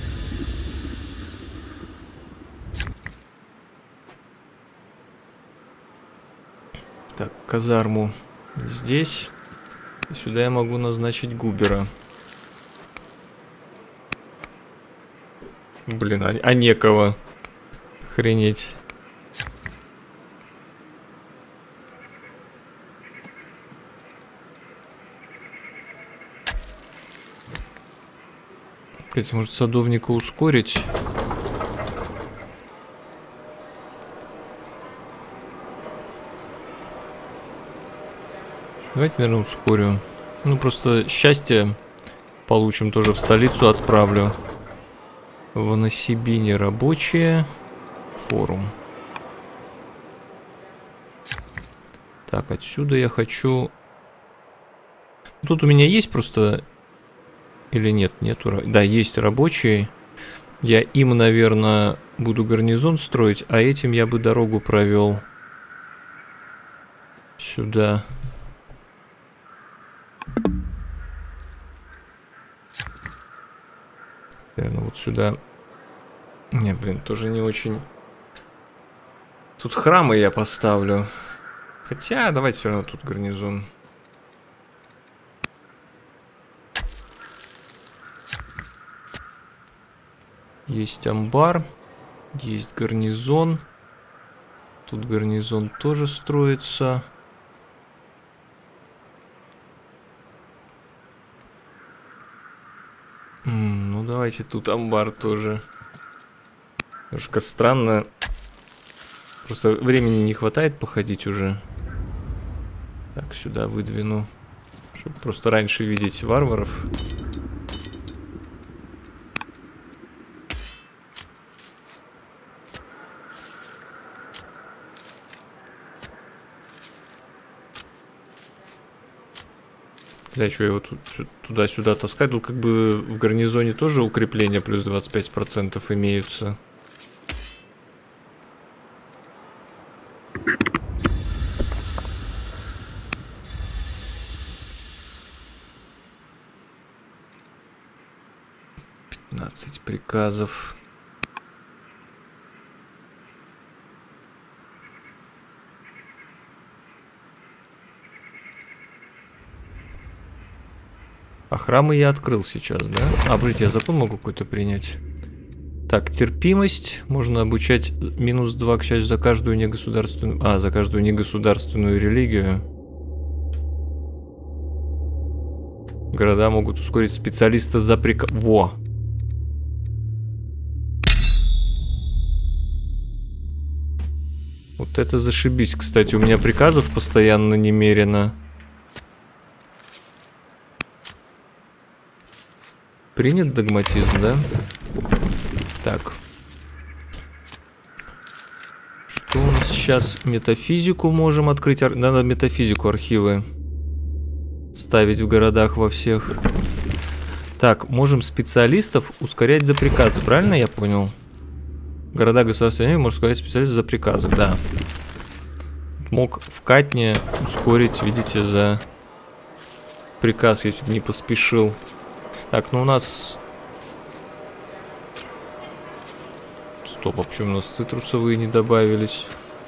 Так, казарму здесь. И сюда я могу назначить губера. Блин, а, а некого. Охренеть. Кстати, может садовника ускорить? Давайте, наверное, ускорю. Ну, просто счастье получим тоже в столицу, отправлю. В Насибине рабочие. Форум. Так, отсюда я хочу... Тут у меня есть просто... Или нет, нету... Да, есть рабочие. Я им, наверное, буду гарнизон строить, а этим я бы дорогу провел сюда. Наверное, вот сюда. Не, блин, тоже не очень. Тут храмы я поставлю. Хотя, давайте все равно тут гарнизон. Есть амбар. Есть гарнизон. Тут гарнизон тоже строится. М, ну давайте тут амбар тоже. Немножко странно. Просто времени не хватает походить уже. Так, сюда выдвину. Чтобы просто раньше видеть варваров. Зачем его тут туда-сюда таскать? Тут как бы в гарнизоне тоже укрепления плюс двадцать пять процентов имеются. пятнадцать приказов. А храмы я открыл сейчас, да? А, подождите, я закон могу какой-то принять. Так, терпимость. Можно обучать минус два, к счастью, за каждую негосударственную... А, за каждую негосударственную религию. Города могут ускорить специалиста за приказ... Во! Вот это зашибись. Кстати, у меня приказов постоянно немерено. Принят догматизм, да? Так. Что у нас сейчас? Метафизику можем открыть. Надо метафизику, архивы ставить в городах во всех. Так, можем специалистов ускорять за приказы, правильно я понял? Города государственные можно ускорять специалистов за приказы, да. Мог в Катне ускорить, видите, за приказ, если бы не поспешил. Так, ну у нас... Стоп, а почему у нас цитрусовые не добавились?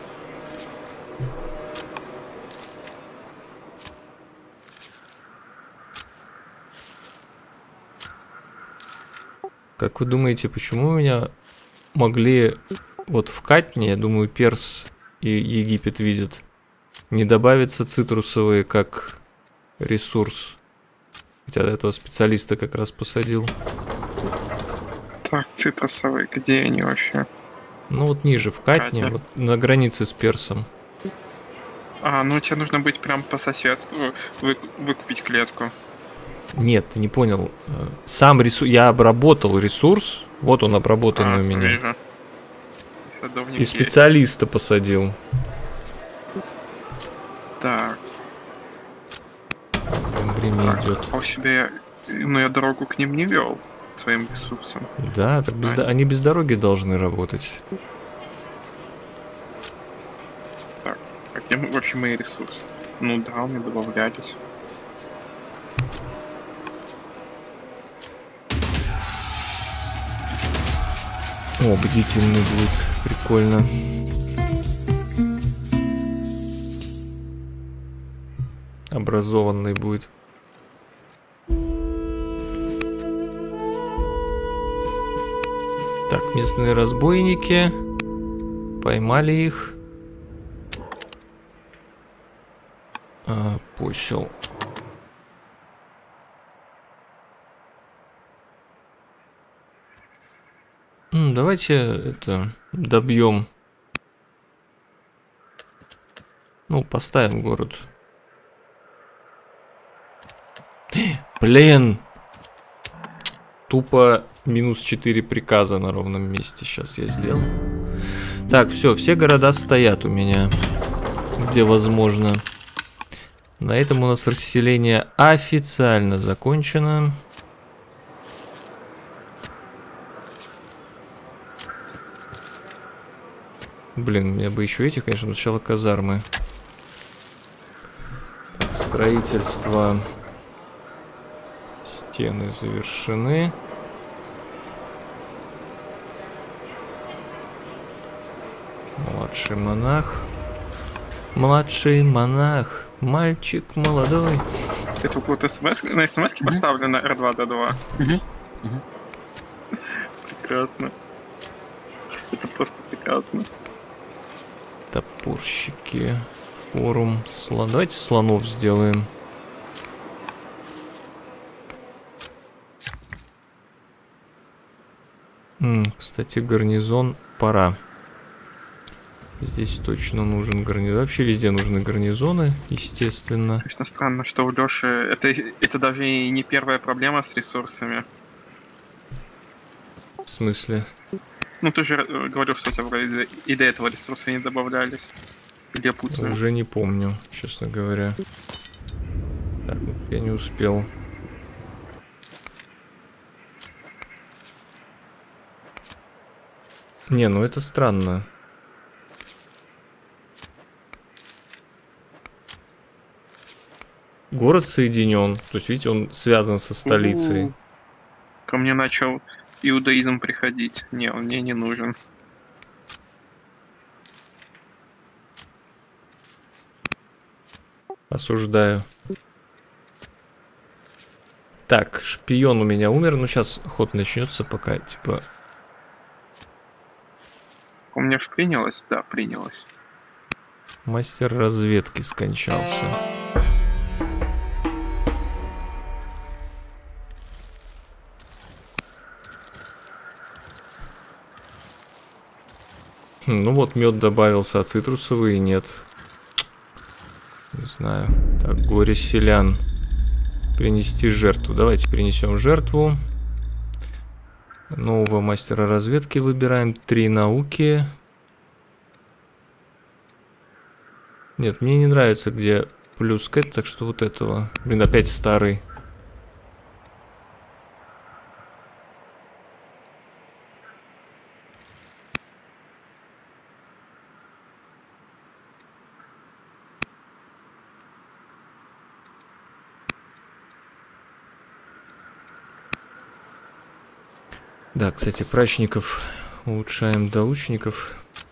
Как вы думаете, почему у меня могли вот в Катне, я думаю, Перс и Египет видят, не добавиться цитрусовые как ресурс? Хотя этого специалиста как раз посадил. Так, цитрусовые, где они вообще? Ну вот ниже, в Катне, Катня. вот на границе с Персом. А, ну тебе нужно быть прям по соседству, вы- выкупить клетку. Нет, ты не понял. Сам ресурс, я обработал ресурс, вот он обработанный А, у меня. вижу. Садовник И есть. специалиста посадил. Так, Там время так, идет. а у себя... Ну, я дорогу к ним не вел своим ресурсом. Да, так без до- они без дороги должны работать. Так, а где мы- вообще мои ресурсы? Ну да, у меня добавлялись. О, бдительный будет. Прикольно. Образованный будет. Так, местные разбойники. Поймали их. А, посел. М, Давайте это добьем. Ну, поставим город. Блин! Тупо минус четыре приказа на ровном месте сейчас я сделал. Так, все, все города стоят у меня, где возможно. На этом у нас расселение официально закончено. Блин, мне бы еще эти, конечно, сначала казармы. Так, строительство. Стены завершены. Младший монах. Младший монах. Мальчик молодой. Это вот смс, на смс Мгм. поставлено эр два дэ два. Мгм. Мгм. Прекрасно. Это просто прекрасно. Топорщики. Форум. Слон. Давайте слонов сделаем. М, кстати, гарнизон пора. Здесь точно нужен гарнизон. Вообще везде нужны гарнизоны, естественно. Конечно, странно, что у Лёши это, это даже и не первая проблема с ресурсами. В смысле? Ну, ты же э, говорил, что у тебя вроде и до этого ресурсы не добавлялись. Или я путаю? Уже не помню, честно говоря. Так, вот я не успел. Не, ну это странно. Город соединен, то есть, видите, он связан со столицей. Ко мне начал иудаизм приходить. Не, он мне не нужен. Осуждаю. Так, шпион у меня умер, ну сейчас ход начнется, пока, типа... У меня ж принялось? Да, принялось. Мастер разведки скончался. Ну вот мед добавился, а цитрусовые нет. Не знаю. Так, горе селян. Принести жертву. Давайте принесем жертву. Нового мастера разведки выбираем. Три науки. Нет, мне не нравится, где плюс к этому, так что вот этого. Блин, опять старый. Да, кстати, прачников улучшаем до лучников.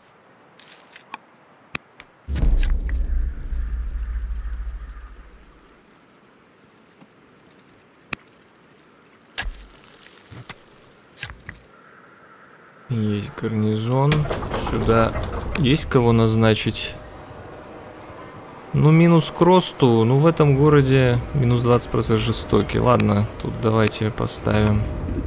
Есть гарнизон. Сюда есть кого назначить? Ну, минус к росту. Ну, в этом городе минус двадцать процентов жестокий. Ладно, тут давайте поставим.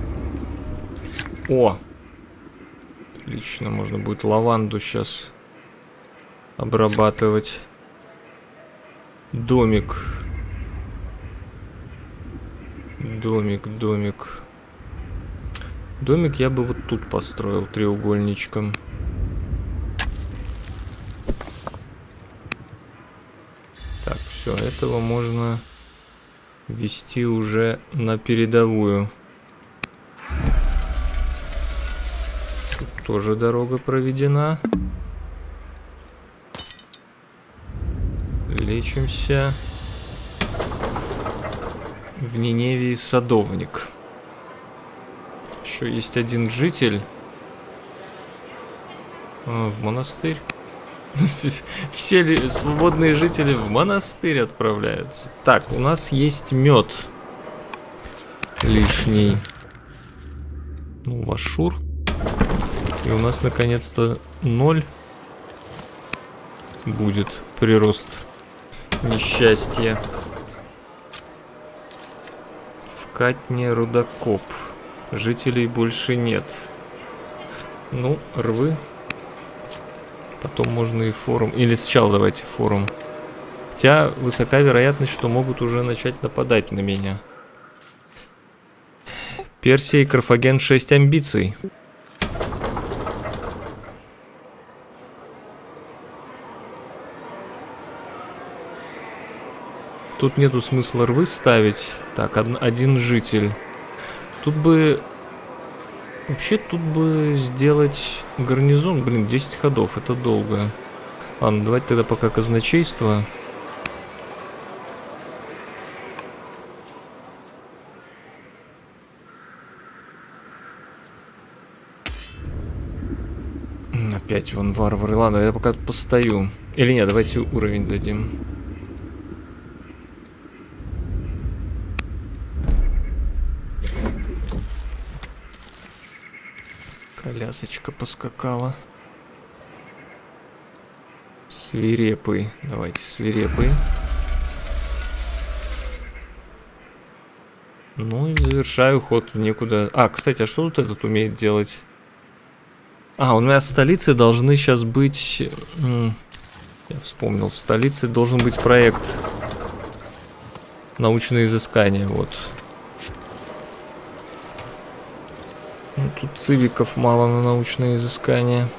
О! Отлично, можно будет лаванду сейчас обрабатывать. Домик. Домик, домик. Домик я бы вот тут построил треугольничком. Так, все, этого можно вести уже на передовую. Тоже дорога проведена. Лечимся. В Ниневии садовник. Еще есть один житель. А, в монастырь. Все ли свободные жители в монастырь отправляются. Так, у нас есть мед лишний. Ну, Вашур. И у нас наконец-то ноль будет прирост несчастья. В Катне рудокоп. Жителей больше нет. Ну, рвы. Потом можно и форум. Или сначала давайте форум. Хотя высока вероятность, что могут уже начать нападать на меня. Персия и Карфаген шесть амбиций. Тут нету смысла рвы ставить. Так, од один житель. Тут бы... Вообще тут бы сделать гарнизон. Блин, десять ходов, это долго. Ладно, давайте тогда пока казначейство. Опять вон варвары. Ладно, я пока постою. Или нет, давайте уровень дадим. Колясочка поскакала. Свирепый. Давайте свирепый. Ну и завершаю ход. Некуда. А, кстати, а что тут этот умеет делать? А, у меня в столице должны сейчас быть... Я вспомнил. В столице должен быть проект. Научные изыскания. Вот. Ну, тут цивиков мало на научные изыскания.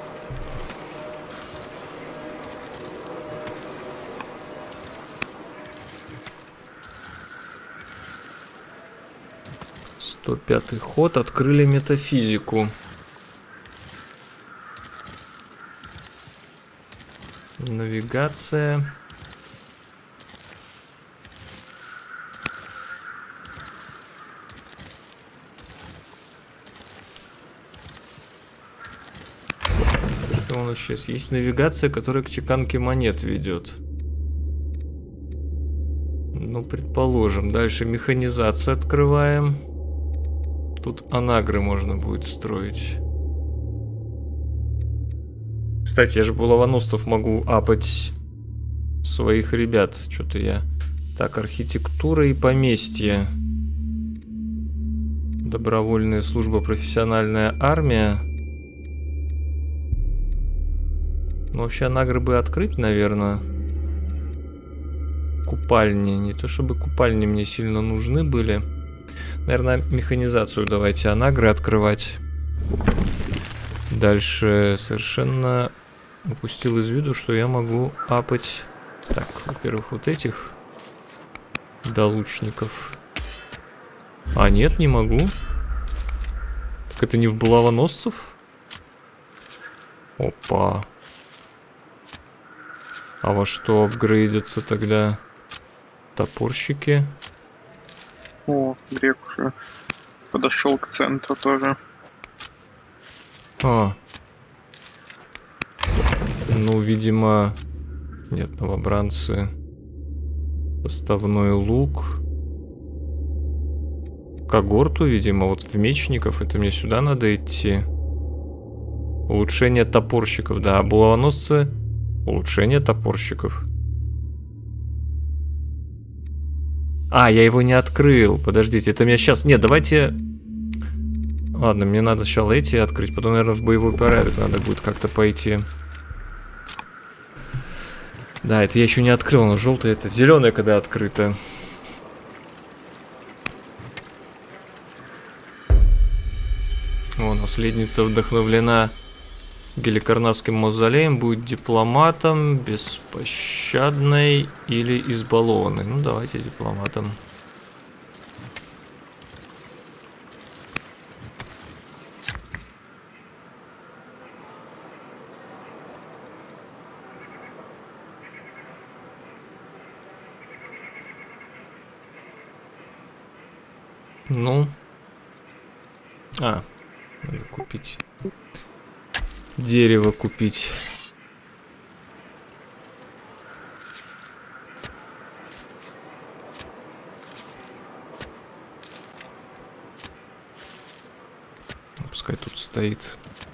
сто пятый ход. Открыли метафизику. Навигация. Что у нас сейчас есть? Навигация, которая к чеканке монет ведет. Ну, предположим. Дальше механизация открываем. Тут анагры можно будет строить. Кстати, я же булавоносцев могу апать своих ребят. Что-то я... Так, архитектура и поместье. Добровольная служба, профессиональная армия. Ну, вообще анагры бы открыть, наверное. Купальни. Не то чтобы купальни мне сильно нужны были. Наверное, механизацию давайте анагры открывать. Дальше совершенно упустил из виду, что я могу апать. Так, во-первых, вот этих долучников. А, нет, не могу. Так это не в булавоносцев? Опа. А во что апгрейдятся тогда топорщики? О, Грек уже подошел к центру тоже. А. Ну, видимо... Нет, новобранцы. Поставной лук. Когорту, видимо. Вот в мечников. Это мне сюда надо идти. Улучшение топорщиков. Да, булавоносцы. Улучшение топорщиков. А, я его не открыл. Подождите, это мне сейчас... Нет, давайте... Ладно, мне надо сначала эти открыть. Потом, наверное, в боевой порядок надо будет как-то пойти. Да, это я еще не открыл, но желтое это зеленое, когда открыто. О, наследница вдохновлена Геликарнасским мавзолеем, будет дипломатом, беспощадной или избалованной. Ну, давайте дипломатом. Ну. А, надо купить. Дерево купить. Пускай тут стоит.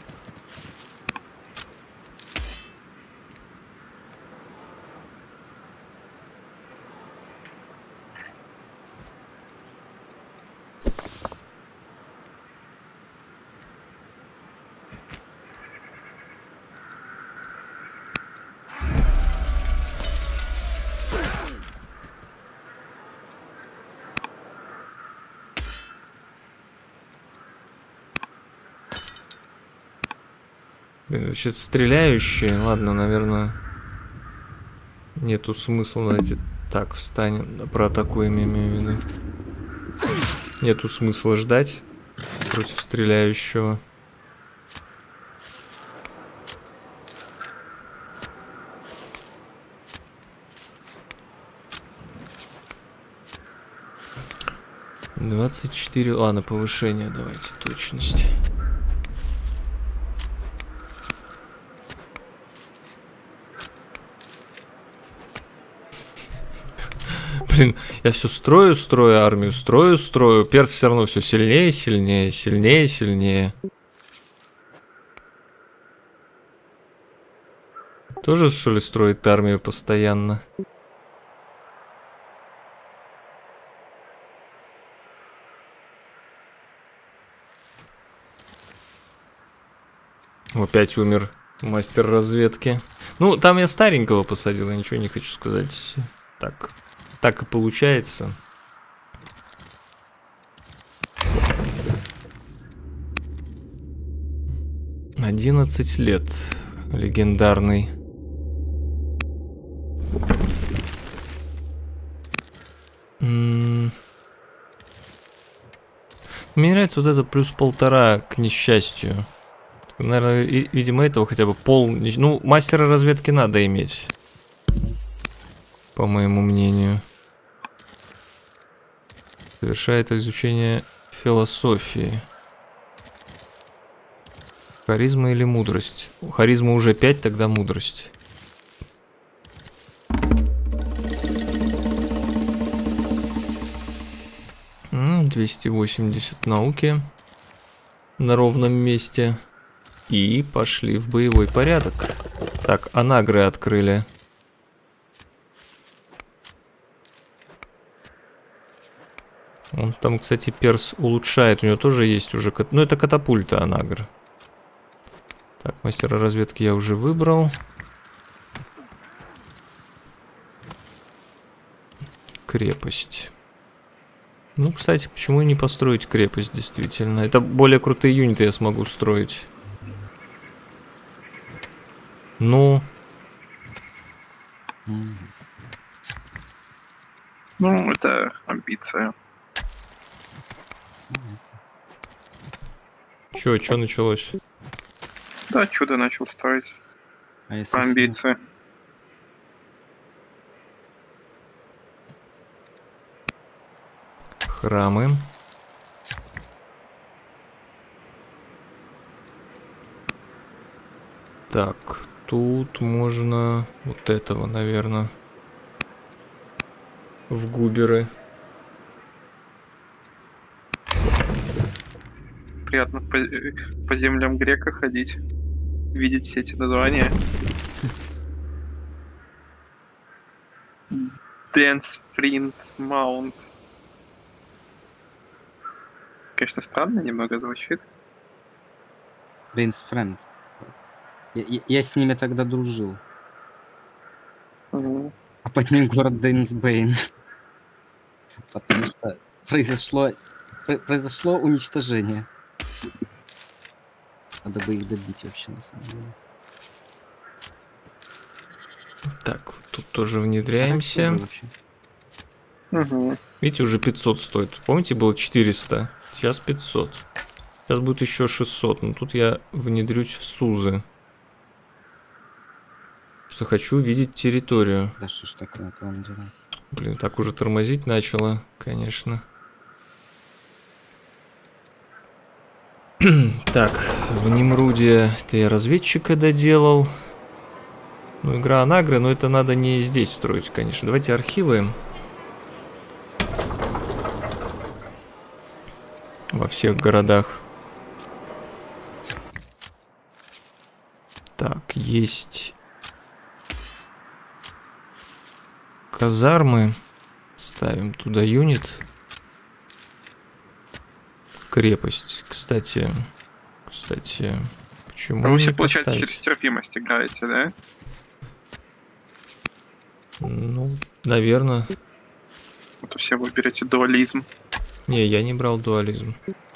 Значит, стреляющие. Ладно, наверное, нету смысла на эти... Так, встанем, проатакуем, имею в виду. Нету смысла ждать против стреляющего. двадцать четыре... Ладно, повышение давайте, точность. Блин, я все строю, строю армию, строю, строю. Перс все равно все сильнее, сильнее, сильнее, сильнее. Тоже, что ли, строит армию постоянно? Опять умер мастер разведки. Ну, там я старенького посадил, я ничего не хочу сказать. Так. Так и получается. Одиннадцать лет. Легендарный. М-м- Мне нравится вот это плюс полтора к несчастью. Наверное, и, видимо, этого хотя бы пол... Ну, мастера разведки надо иметь. По моему мнению. Совершает изучение философии. Харизма или мудрость? Харизма уже пять, тогда мудрость. двести восемьдесят науки на ровном месте. И пошли в боевой порядок. Так, анагры открыли. Он там, кстати, перс улучшает. У него тоже есть уже... Ну, это катапульта анагр. Так, мастера разведки я уже выбрал. Крепость. Ну, кстати, почему и не построить крепость, действительно? Это более крутые юниты я смогу строить. Ну... Ну, это амбиция. Чё, чё началось? Да, чудо начал строить. А если По амбиции. Храмы. Так, тут можно вот этого, наверное, в губеры. Приятно по, по землям грека ходить, видеть все эти названия. Dance Friend Mount. Конечно, странно немного звучит. Dance Friend. Я, я- я с ними тогда дружил. Мгм. А под ним город Дейнсбейн. Потому что произошло, про- произошло уничтожение. Надо бы их добить вообще, на самом деле. Так, тут тоже Хорошо внедряемся. бы вообще. Мгм. Видите, уже пятьсот стоит. Помните, было четыреста? Сейчас пятьсот. Сейчас будет еще шестьсот. Но тут я внедрюсь в Сузы. Что хочу видеть территорию. Да что ж такое, кого он делает? Блин, так уже тормозить начало, конечно. Так, в Немруде это я разведчика доделал. Ну, игра Анагры, но это надо не здесь строить, конечно. Давайте архивы. Во всех городах. Так, есть казармы. Ставим туда юнит. Крепость. Кстати, кстати, почему А вы все, не получается, поставить? через терпимость играете, да? Ну, наверное. Вот все вы берете дуализм. Не, я не брал дуализм.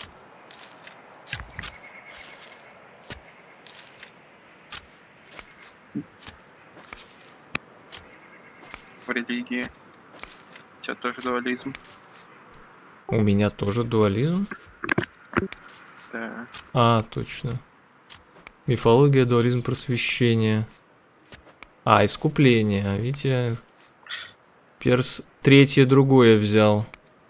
В религии. У тебя тоже дуализм. У меня тоже дуализм. Да. А, точно. Мифология, дуализм, просвещение. А, искупление. А видите, перс третье другое взял.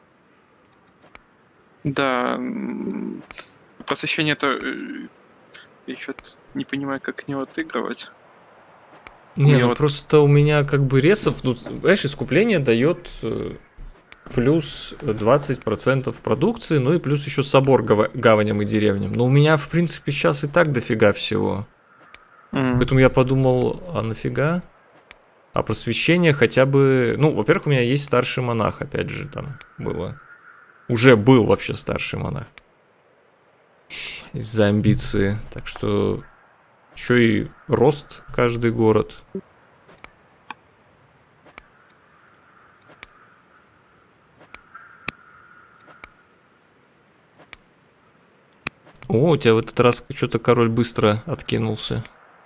Да. м, Просвещение это... Я еще не понимаю, как него отыгрывать. Не, Мне ну вот- просто у меня как бы ресов, тут, знаешь, искупление дает э, плюс двадцать процентов продукции, ну и плюс еще собор гава- гаваням и деревням. Но у меня, в принципе, сейчас и так дофига всего. М. Поэтому я подумал, а нафига? А просвещение хотя бы... Ну, во-первых, у меня есть старший монах, опять же, там было. Уже был вообще старший монах. Из-за амбиции. Так что еще и рост каждый город. О, у тебя в этот раз что-то король быстро откинулся.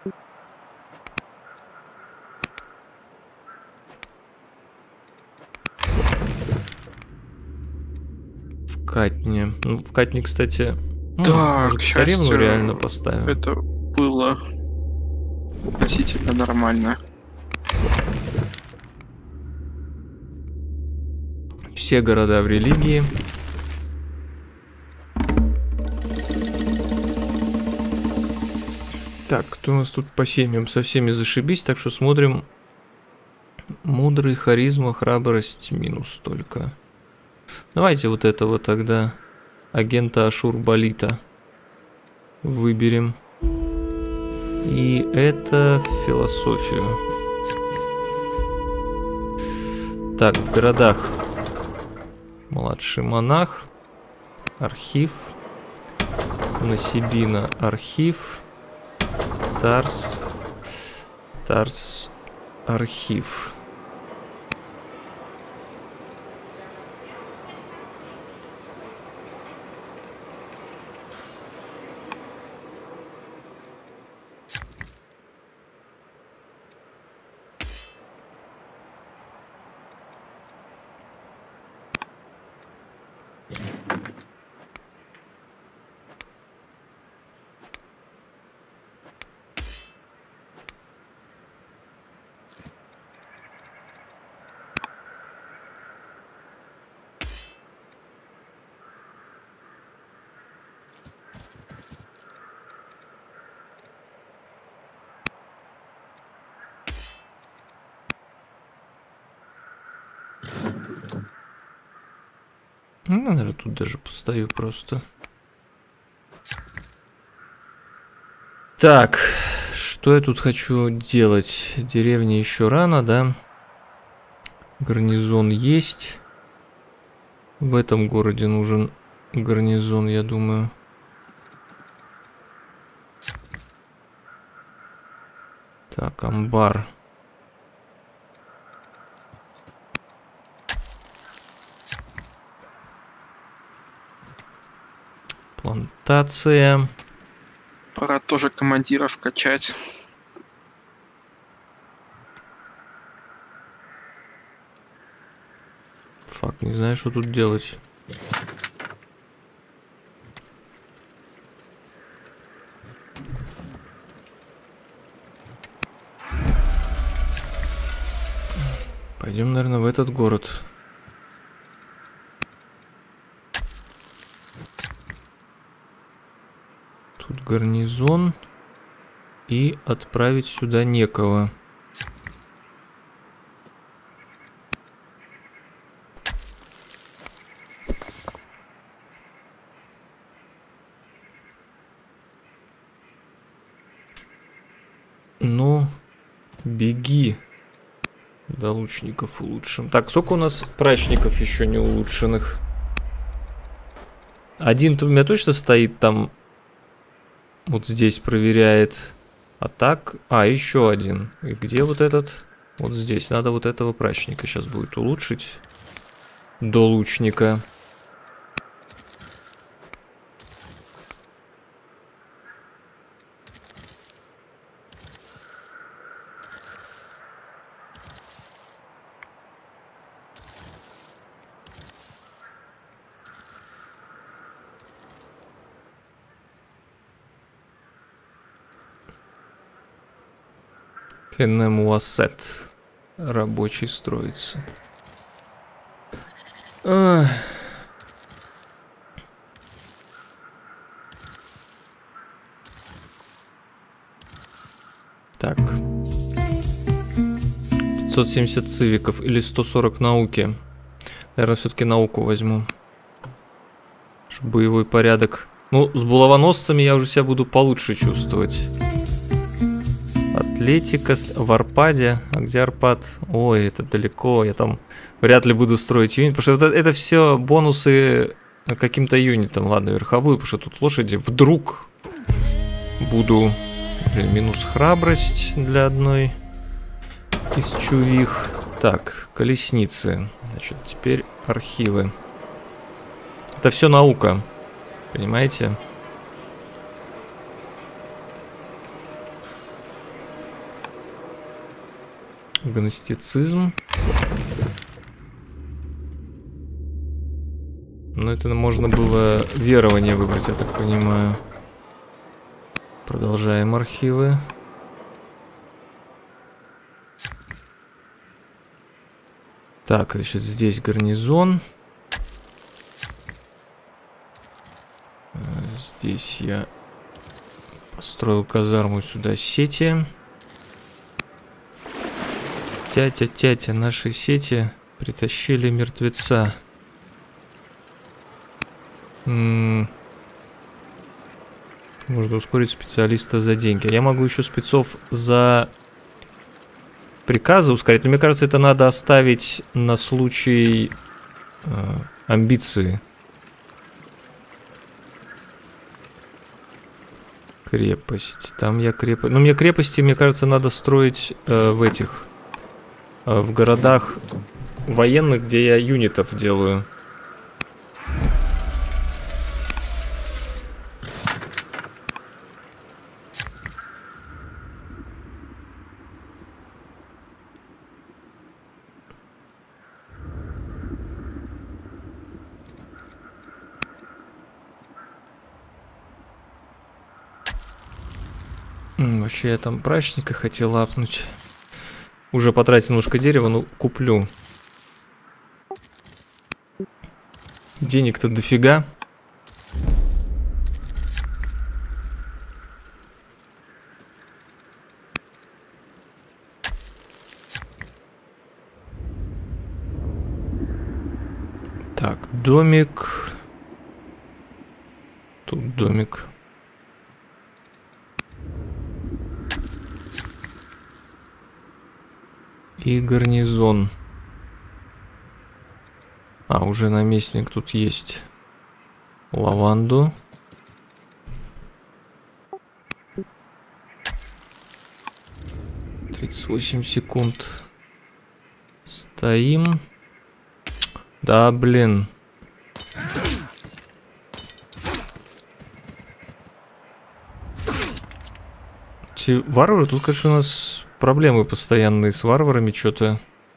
В Катне. Ну, в Катне, кстати... ну, Да, может, к царевну счастью, реально поставим. Это было относительно нормально. Все города в религии. Так, кто у нас тут по семьям? Со всеми зашибись, так что смотрим. Мудрый, харизма, храбрость, минус только. Давайте вот этого тогда. Агента Ашурбалита выберем. И это философию. Так, в городах. Младший монах. Архив. Насибина. Архив. Тарс. Тарс. Архив. Ну, наверное, тут даже постою просто. Так, что я тут хочу делать? Деревня еще рано, да? Гарнизон есть. В этом городе нужен гарнизон, я думаю. Так, амбар. Плантация. Пора тоже командиров качать. Фак, не знаю, что тут делать. Пойдем, наверное, в этот город. Тут гарнизон. И отправить сюда некого. Ну, беги. До лучников улучшим. Так, сколько у нас прачников еще не улучшенных? Один у меня точно стоит там. Вот здесь проверяет. А так... А, еще один. И где вот этот? Вот здесь. Надо вот этого прачника сейчас будет улучшить. До лучника. Кенемуасет. Рабочий строится. Ах. Так. пятьсот семьдесят цивиков или сто сорок науки. Наверное, все-таки науку возьму. Чтобы боевой порядок. Ну, с булавоносцами я уже себя буду получше чувствовать. Атлетика, в Арпаде. А где Арпад? Ой, это далеко. Я там вряд ли буду строить юнит. Потому что это, это все бонусы каким-то юнитам. Ладно, верховую, потому что тут лошади. Вдруг буду... Блин, минус храбрость для одной из чувих. Так, колесницы. Значит, теперь архивы. Это все наука. Понимаете? Гностицизм. Но это можно было верование выбрать, я так понимаю. Продолжаем архивы. Так, значит, здесь гарнизон. Здесь я построил казарму, сюда сети. Тятя-тятя, наши сети притащили мертвеца. М-м- Можно ускорить специалиста за деньги. Я могу еще спецов за приказы ускорить, но мне кажется, это надо оставить на случай э, амбиции. Крепость. Там я крепость. Ну, мне крепости, мне кажется, надо строить э, в этих... В городах военных, где я юнитов делаю. Вообще я там прачника хотел апнуть. Уже потратил немножко дерева, но куплю. Денег-то дофига. Так, Домик. Тут домик. И гарнизон. А, уже наместник тут есть. Лаванду. тридцать восемь секунд. Стоим. Да, блин. Эти варвары, тут, конечно, у нас проблемы постоянные с варварами, что-то.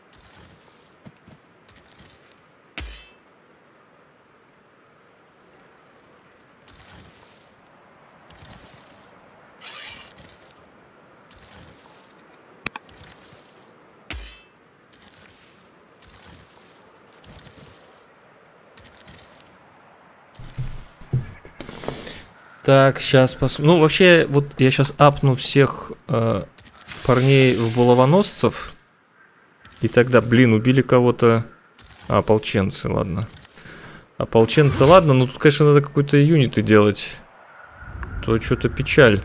Так, сейчас посмотрим. Ну, вообще, вот я сейчас апну всех э, парней в булавоносцев. И тогда, блин, убили кого-то. А, ополченцы, ладно. Ополченцы, ладно, но тут, конечно, надо какой-то юниты делать. То что-то печаль.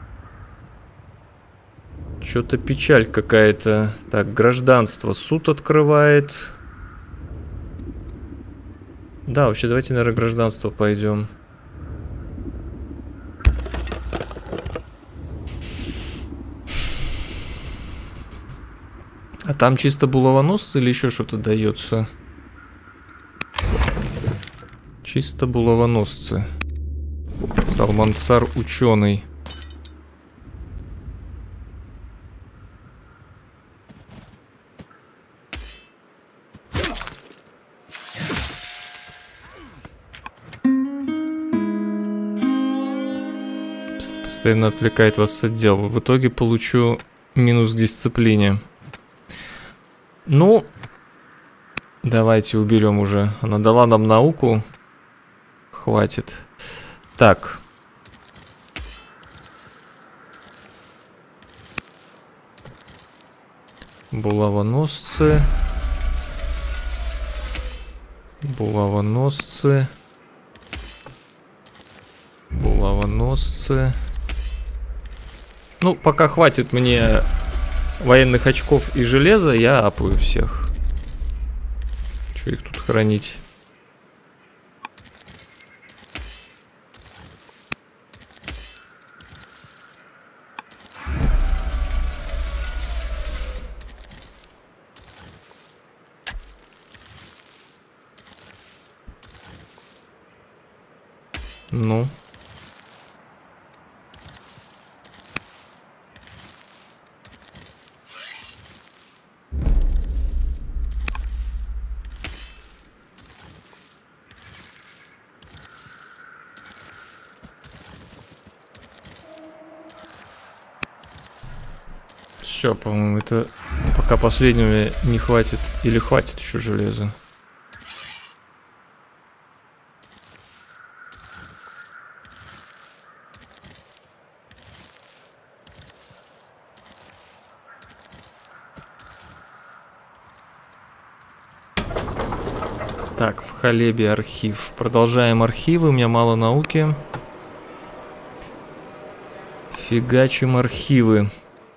Что-то печаль какая-то. Так, гражданство. Суд открывает. Да, вообще, давайте, наверное, гражданство пойдем. А там чисто булавоносцы или еще что-то дается? Чисто булавоносцы. Салмансар ученый. Постоянно отвлекает вас с отдела. В итоге получу минус к дисциплине. Ну, давайте уберем уже. Она дала нам науку. Хватит. Так. Булавоносцы. Булавоносцы. Булавоносцы. Ну, пока хватит мне военных очков и железа, я апаю всех. Че их тут хранить? Ну. Все, по-моему, это пока последнего не хватит. Или хватит еще железа. Так, в Халебе архив. Продолжаем архивы. У меня мало науки. Фигачим архивы.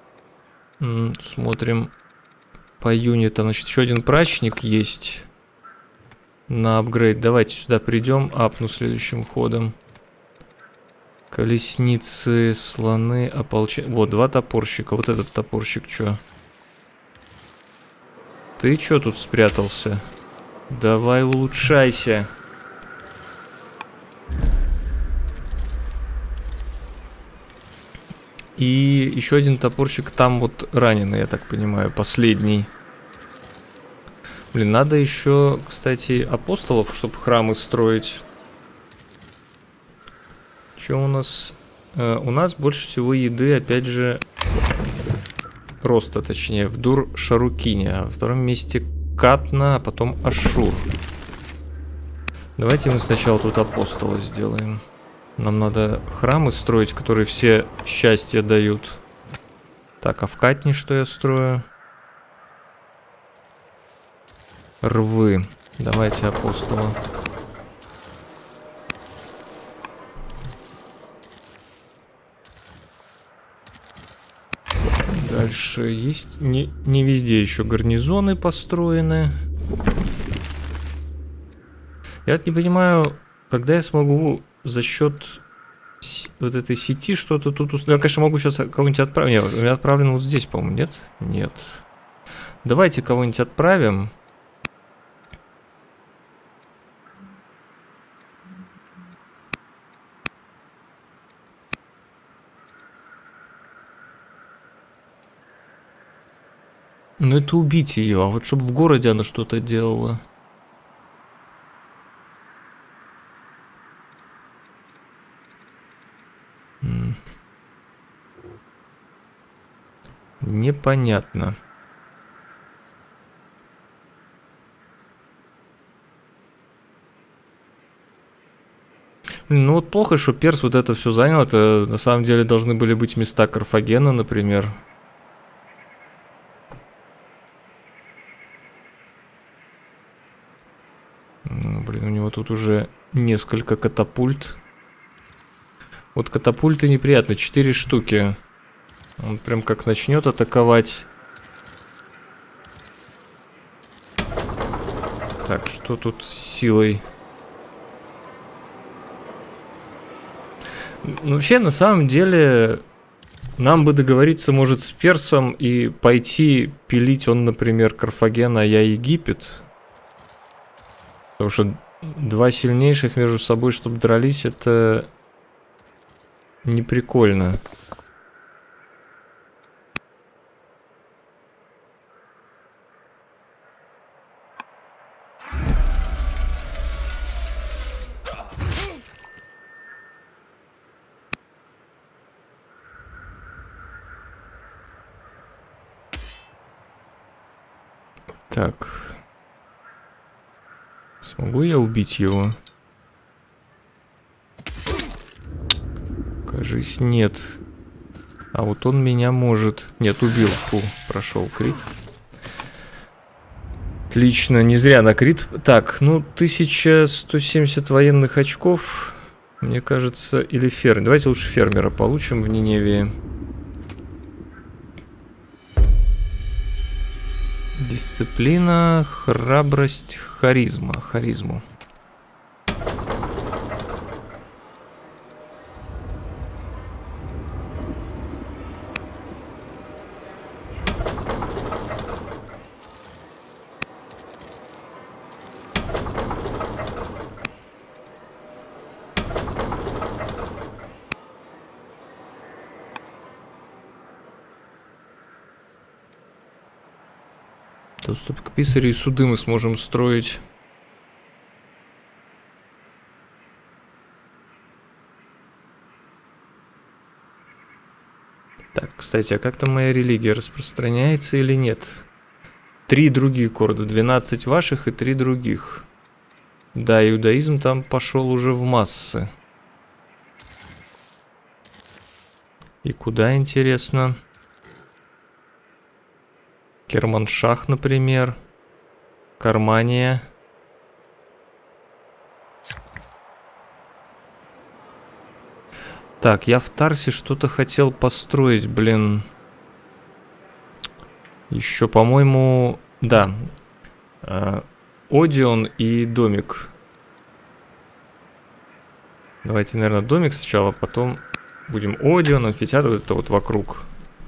Смотрим по юнитам. Значит, еще один прачник есть на апгрейд. Давайте сюда придем. Апну следующим ходом. Колесницы, слоны, ополченцы. Вот, два топорщика. Вот этот топорщик, что? Ты что тут спрятался? Давай улучшайся. И еще один топорщик там вот раненый, я так понимаю, последний. Блин, надо еще, кстати, апостолов, чтобы храмы строить. Что у нас? Э, у нас больше всего еды, опять же, роста, точнее, в Дур-Шарукине. А во втором месте Катна, а потом Ашур. Давайте мы сначала тут апостола сделаем. Нам надо храмы строить, которые все счастье дают. Так, а в Катне что я строю? Рвы. Давайте апостола. Дальше есть... Не, не везде еще гарнизоны построены. Я вот не понимаю, когда я смогу за счет вот этой сети что-то тут установить. Я, конечно, могу сейчас кого-нибудь отправить. Нет, у меня отправлено вот здесь, по-моему, нет? Нет. Давайте кого-нибудь отправим. Ну это убить ее, а вот чтобы в городе она что-то делала. М. Непонятно. Ну вот плохо, что Перс вот это все занял. Это на самом деле должны были быть места Карфагена, например. Ну, блин, у него тут уже несколько катапульт. Вот катапульты неприятно, четыре штуки. Он прям как начнет атаковать. Так, что тут с силой? Ну, вообще, на самом деле, нам бы договориться, может, с Персом и пойти пилить он, например, Карфаген, а я Египет. Потому что два сильнейших между собой, чтобы дрались, это не прикольно. Так. Смогу я убить его? Кажись, нет. А вот он меня может... Нет, убил. Фу, прошел крит. Отлично, не зря на крит. Так, ну, тысяча сто семьдесят военных очков. Мне кажется, или фермер. Давайте лучше фермера получим в Ниневии. Дисциплина, храбрость, харизма. Харизму. Доступ к писарю и суды мы сможем строить. Так, кстати, а как там моя религия распространяется или нет? Три других города, двенадцать ваших и три других. Да, иудаизм там пошел уже в массы. И куда, интересно? Керманшах, например. Кармания. Так, я в Тарсе что-то хотел построить, блин. Еще, по-моему, да. Одион и домик. Давайте, наверное, домик сначала, потом будем Одион, амфитеатр, это вот вокруг.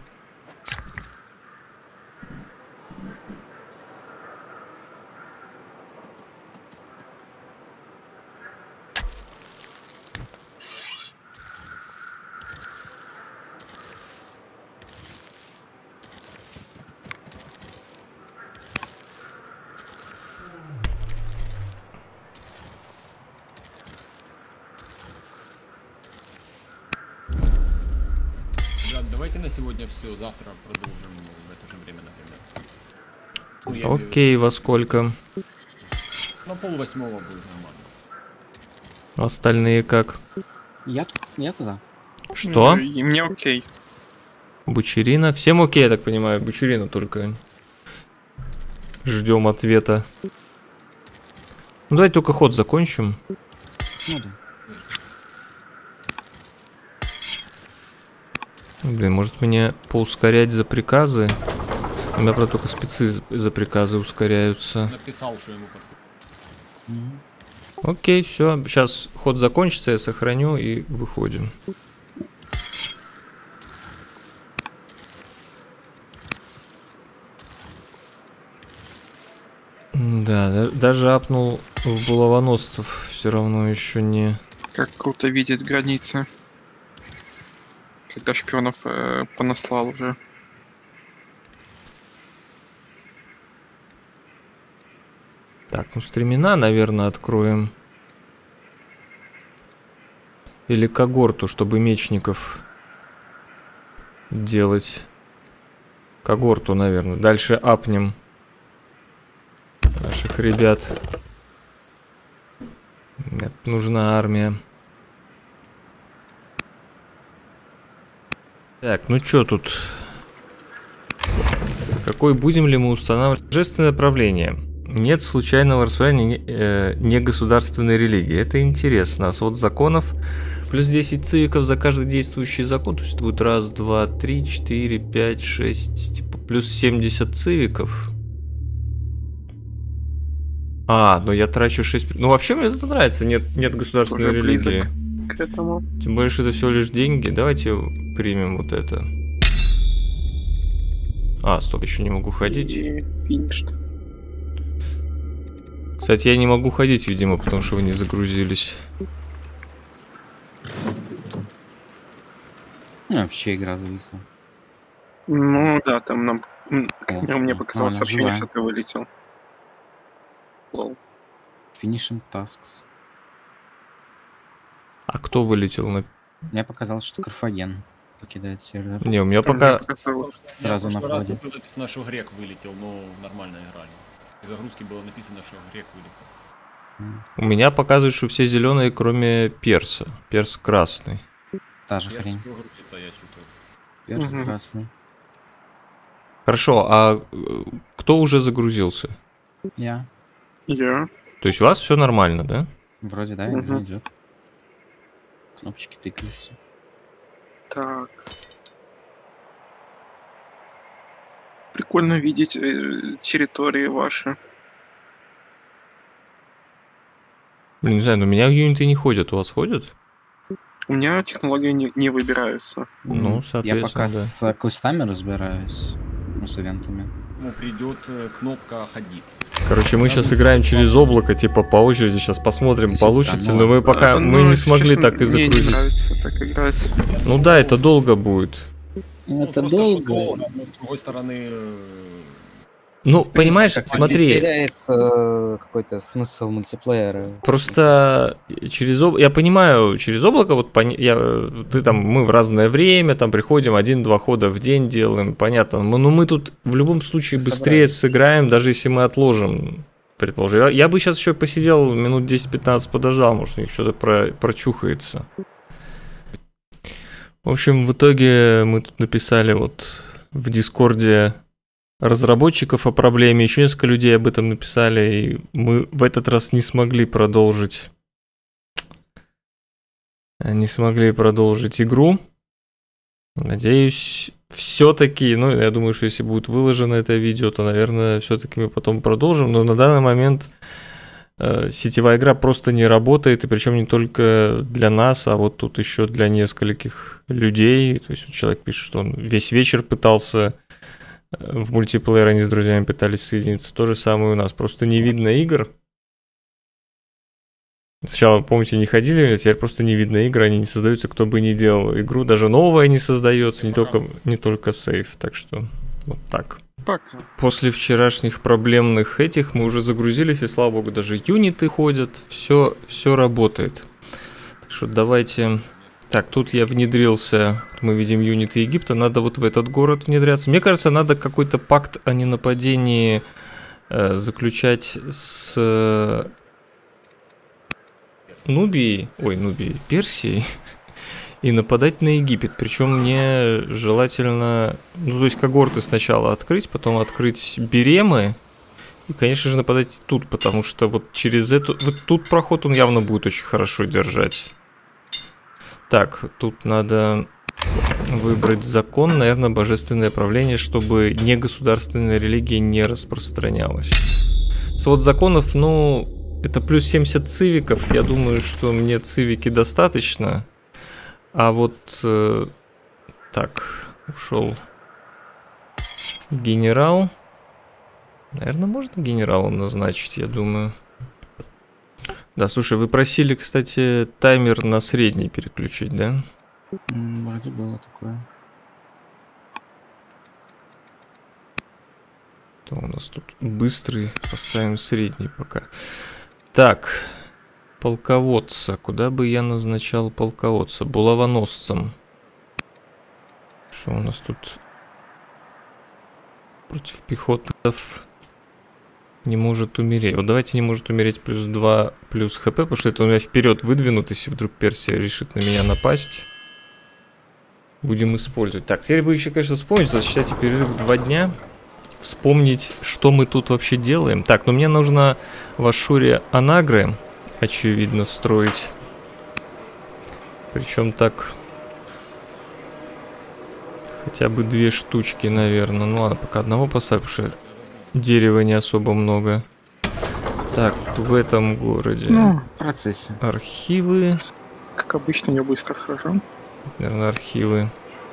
Давайте на сегодня все, завтра продолжим в это же время, например. Ну, окей, во сколько? На полвосьмого будет нормально. Остальные как? Я, я туда. Что? Ну, и мне окей. Бучерина. Всем окей, я так понимаю. Бучерина только. Ждем ответа. Ну, давайте только ход закончим. Ну да. Блин, может мне поускорять за приказы? У меня, правда, только спецы за приказы ускоряются. Написал, что ему подходит. Мгм. Окей, все. Сейчас ход закончится, я сохраню и выходим. Да, да- даже апнул в булавоносцев, все равно еще не... Как круто видеть границы. Когда шпионов э, понаслал уже. Так, ну стремена, наверное, откроем. Или когорту, чтобы мечников делать. Когорту, наверное. Дальше апнем наших ребят. Нет, нужна армия. Так, ну чё тут? Какой будем ли мы устанавливать? Божественное правление. Нет случайного распределения э, негосударственной религии. Это интересно. А свод законов плюс десять цивиков за каждый действующий закон. То есть это будет раз, два, три, четыре, пять, шесть. Типа плюс семьдесят цивиков. А, ну я трачу шесть... Ну вообще мне это нравится. Нет, нет государственной Уже близок религии. к этому. Тем более, что это всего лишь деньги. Давайте примем вот это. А, стоп, еще не могу ходить. И финиш. Кстати, я не могу ходить, видимо, потому что вы не загрузились. Ну, вообще игра зависла. Ну да, там нам... м, О, Мне о, показалось она сообщение, живая. что ты вылетел. Лол. Finishing tasks. А кто вылетел на... Мне показалось, что Карфаген покидает сервер. Не, у меня Там пока... мне показалось- Сразу Я в на прошлый раз входе. было написано, что грек вылетел, но нормально играли. В загрузке было написано, что грек вылетел. М, У меня показывает, что все зеленые, кроме перса. Перс красный. Та же Я хрень. все грузится, я чувствую. Перс Мгм. красный. Хорошо, а э, кто уже загрузился? Я. Я. То есть у вас все нормально, да? Вроде, да, игра Мгм. идет. Кнопочки тыкаются. Так. Прикольно видеть э, территории ваши. Блин, не знаю, но у меня юниты не ходят. У вас ходят? У меня технологии не, не выбираются. Ну, М, соответственно, Я пока да. с квестами разбираюсь. Ну, с ивентами. Ему придет э, кнопка «Ходи». Короче, мы сейчас играем через облако, типа по очереди, сейчас посмотрим, Чисто, получится, ну, но мы пока, А, мы ну, не смогли честно, так и Мне не загрузить. нравится так играть. Ну да, это долго будет. Ну, это просто долго. что долго, но с другой стороны... э, Ну, В принципе, понимаешь, как бы смотри, теряется э, какой-то смысл мультиплеера. просто через об... я понимаю, через облако, вот пони... я... ты там, мы в разное время, там приходим, один-два хода в день делаем, понятно, но но мы тут в любом случае быстрее Собрались. сыграем, даже если мы отложим, предположим. Я, я бы сейчас еще посидел минут десять-пятнадцать подождал, может у них что-то про... прочухается. В общем, в итоге мы тут написали вот в Дискорде разработчиков о проблеме, еще несколько людей об этом написали, и мы в этот раз не смогли продолжить. Не смогли продолжить игру. Надеюсь, все-таки, ну, я думаю, что если будет выложено это видео, то, наверное, все-таки мы потом продолжим, но на данный момент э, сетевая игра просто не работает, и причем не только для нас, а вот тут еще для нескольких людей. То есть вот человек пишет, что он весь вечер пытался в мультиплеер, они с друзьями пытались соединиться. То же самое у нас. Просто не видно игр. Сначала, помните, не ходили, а теперь просто не видно игр, они не создаются, кто бы ни делал игру. Даже новая не создается, не только, не только сейф. Так что вот так. Пока. После вчерашних проблемных этих мы уже загрузились, и слава богу, даже юниты ходят. Все, все работает. Так что давайте... Так, тут я внедрился, мы видим юниты Египта, надо вот в этот город внедряться. Мне кажется, надо какой-то пакт о ненападении э, заключать с э, Нубией, ой, Нубией, Персией, и нападать на Египет. Причем мне желательно, ну то есть когорты сначала открыть, потом открыть Беремы И, конечно же, нападать тут, потому что вот через эту... Вот тут проход он явно будет очень хорошо держать. Так, тут надо выбрать закон, наверное, божественное правление, чтобы негосударственная религия не распространялась. Свод законов, ну, это плюс семьдесят цивиков. Я думаю, что мне цивики достаточно. А вот... Э, так, ушел генерал. Наверное, можно генерала назначить, я думаю. Да, слушай, вы просили, кстати, таймер на средний переключить, да? Вроде было такое. То у нас тут быстрый, поставим средний пока. Так, полководца. Куда бы я назначал полководца? Булавоносцем. Что у нас тут? Против пехотов не может умереть. Вот давайте не может умереть плюс два, плюс хп, потому что это у меня вперед выдвинут, если вдруг Персия решит на меня напасть. Будем использовать. Так, теперь бы еще, конечно, вспомнить, что считайте перерыв два дня. Вспомнить, что мы тут вообще делаем. Так, но мне нужно в Ашуре анагры, очевидно, строить. Причем так... Хотя бы две штучки, наверное. Ну ладно, пока одного поставлю, потому что дерева не особо много. Так, в этом городе... Ну, в процессе. Архивы. Как обычно, не быстро, хорошо. Наверное, архивы.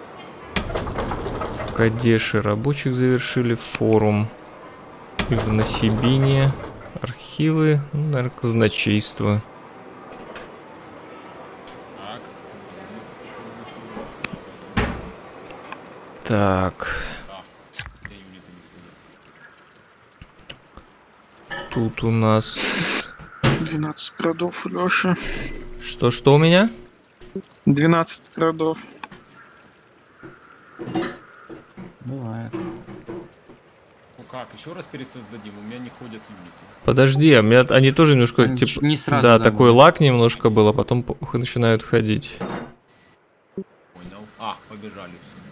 В Кадеше рабочих завершили, форум. И в Насибине архивы, ну, наверное, казначейство. Так. Тут у нас... двенадцать городов, Лёша. Что-что у меня? двенадцать городов. Бывает. Ну как, еще раз пересоздадим, у меня не ходят юнити. Подожди, а меня, они тоже немножко, Они типа... не сразу, да, да, такой будут. лак немножко был, а потом по- начинают ходить. Понял. А, побежали.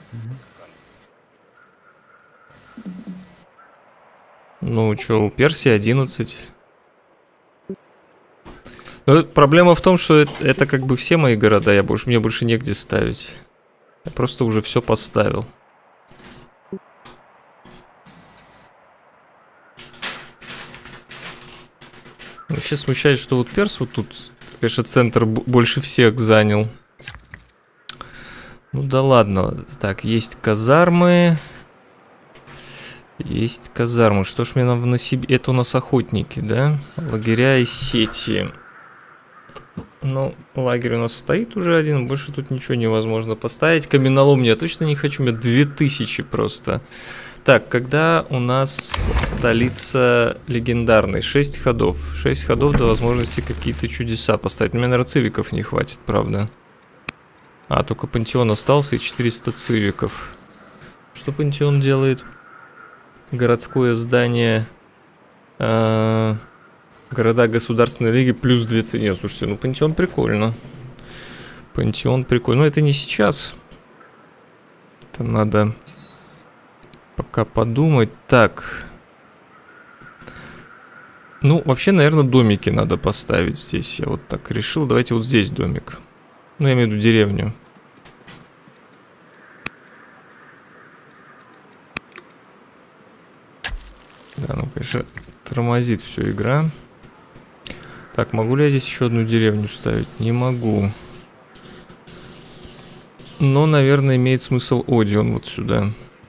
Ну, чё, у Персии одиннадцать. Но проблема в том, что это, это как бы все мои города, я больше, мне больше негде ставить. Я просто уже все поставил. Вообще смущает, что вот Перс вот тут, конечно, центр больше всех занял. Ну да ладно. Так, есть казармы. Есть казармы. Что ж мне нам в Насиб... Это у нас охотники, да? Лагеря и сети. Ну, лагерь у нас стоит уже один. Больше тут ничего невозможно поставить. Каменолом я точно не хочу. У меня две тысячи просто. Так, когда у нас столица легендарной? шесть ходов. шесть ходов до возможности какие-то чудеса поставить. Мне, наверное, цивиков не хватит, правда. А, только пантеон остался и четыреста цивиков. Что пантеон делает? Городское здание. Э, города Государственной Лиги плюс две цены. Нет, слушайте, ну пантеон прикольно. Пантеон прикольно. Но это не сейчас. Это надо пока подумать. Так. Ну, вообще, наверное, домики надо поставить здесь. Я вот так решил. Давайте вот здесь домик. Ну, я имею в виду деревню. Да, ну, конечно, тормозит все игра. Так, могу ли я здесь еще одну деревню ставить? Не могу. Но, наверное, имеет смысл Одион вот сюда.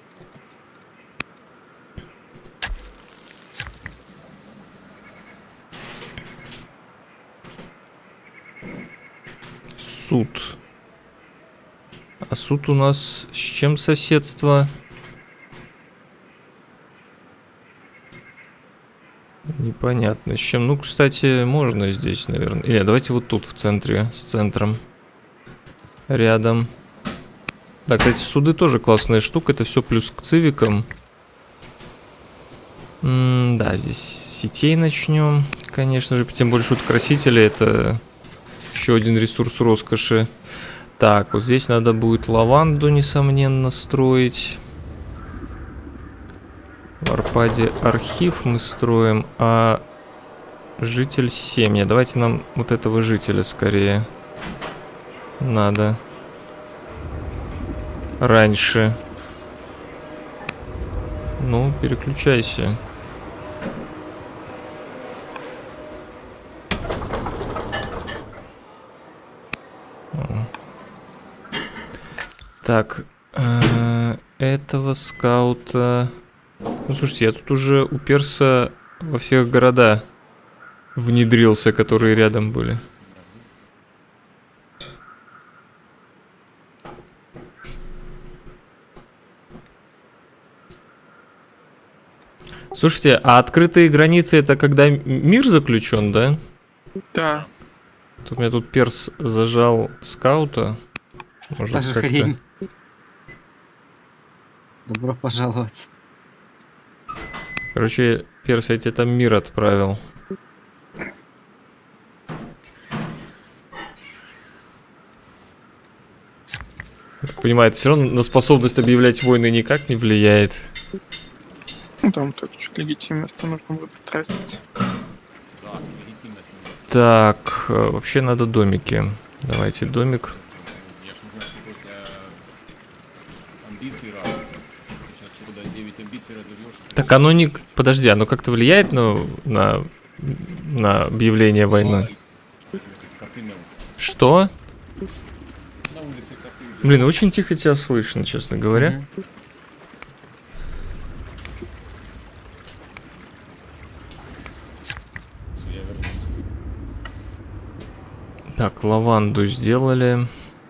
Суд. А суд у нас с чем соседство? Непонятно с чем. Ну, кстати, можно здесь, наверное. Или давайте вот тут в центре, с центром. Рядом. Да, кстати, суды тоже классная штука. Это все плюс к цивикам. М да, здесь сетей начнем. Конечно же, тем больше вот красители. Это еще один ресурс роскоши. Так, вот здесь надо будет лаванду, несомненно, строить. Арпаде архив мы строим, а житель семьи. Давайте нам вот этого жителя скорее надо. Раньше. Ну, переключайся. Так, э, этого скаута... Ну, слушайте, я тут уже уперся во всех города. Внедрился, которые рядом были. Слушайте, а открытые границы это когда мир заключен, да? Да. Тут у меня тут перс зажал скаута. Может, Та же как-то... хрень. Добро пожаловать. Короче, перс, я тебе там мир отправил. Я так понимаю, это все равно на способность объявлять войны никак не влияет. Ну там так чуть легитимности нужно будет тратить. Да, легитимность нужна. Так, э, вообще надо домики. Давайте домик. Я ж не знаю, сколько у тебя амбиций раз. Ты сейчас сюда девять амбиций разовьешь. Так оно не... Подожди, оно как-то влияет на, на, на объявление войны? Коты мел. Что? На улице коты. Блин, очень тихо тебя слышно, честно говоря. Мгм. Я вернусь. Так, лаванду сделали.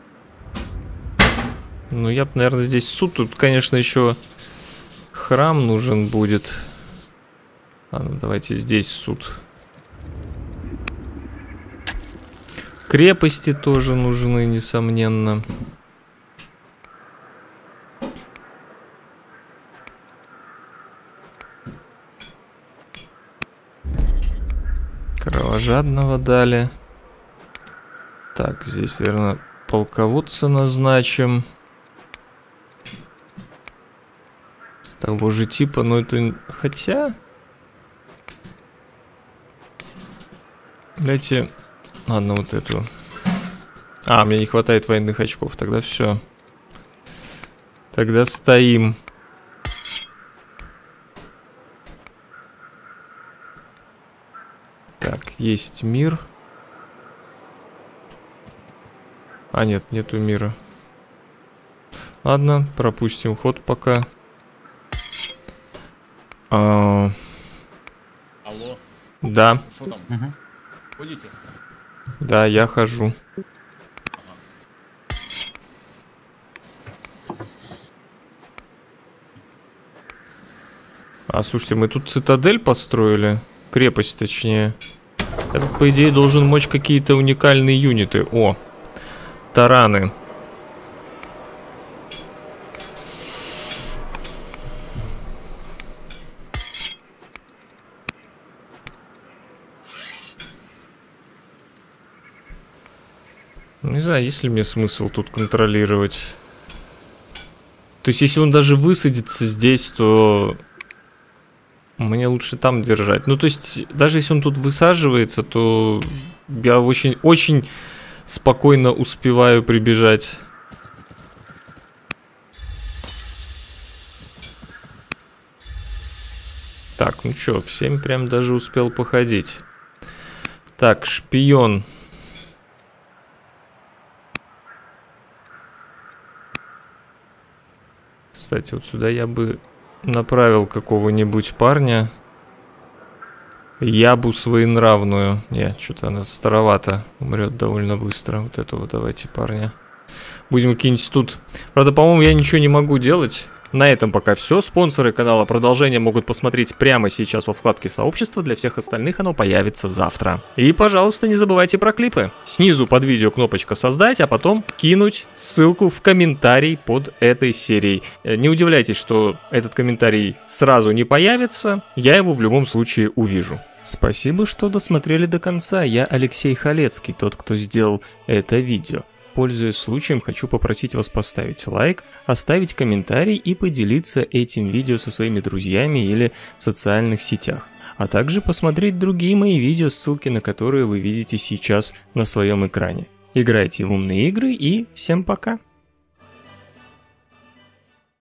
Ну, я бы, наверное, здесь суд. Тут, конечно, еще храм нужен будет. Ладно, давайте здесь суд. Крепости тоже нужны, несомненно. Кровожадного дали. Так, здесь, наверное, полководца назначим. С того же типа, но это... Хотя... Дайте... Ладно, вот эту. А, мне не хватает военных очков. Тогда все. Тогда стоим. Так, есть мир. А, нет, нету мира. Ладно, пропустим ход пока. А... Алло, Да, что там? Мгм. Ходите? да, я хожу. А, слушайте, мы тут цитадель построили. Крепость, точнее. Я тут, по идее, должен мочь какие-то уникальные юниты. О, тараны. Не знаю, есть ли мне смысл тут контролировать. То есть, если он даже высадится здесь, то мне лучше там держать. Ну, то есть, даже если он тут высаживается, то я очень, очень спокойно успеваю прибежать. Так, ну чё, в семь прям даже успел походить. Так, шпион. Кстати, вот сюда я бы направил какого-нибудь парня. Ябу своенравную. Нет, что-то она старовато. Умрет довольно быстро. Вот этого давайте парня. Будем какие-нибудь тут... Правда, по-моему, я ничего не могу делать. На этом пока все. Спонсоры канала продолжения могут посмотреть прямо сейчас во вкладке сообщества. Для всех остальных оно появится завтра. И, пожалуйста, не забывайте про клипы. Снизу под видео кнопочка «Создать», а потом кинуть ссылку в комментарий под этой серией. Не удивляйтесь, что этот комментарий сразу не появится. Я его в любом случае увижу. Спасибо, что досмотрели до конца. Я Алексей Халецкий, тот, кто сделал это видео. пользуясь случаем, хочу попросить вас поставить лайк, оставить комментарий и поделиться этим видео со своими друзьями или в социальных сетях, а также посмотреть другие мои видео, ссылки на которые вы видите сейчас на своем экране. Играйте в умные игры и всем пока!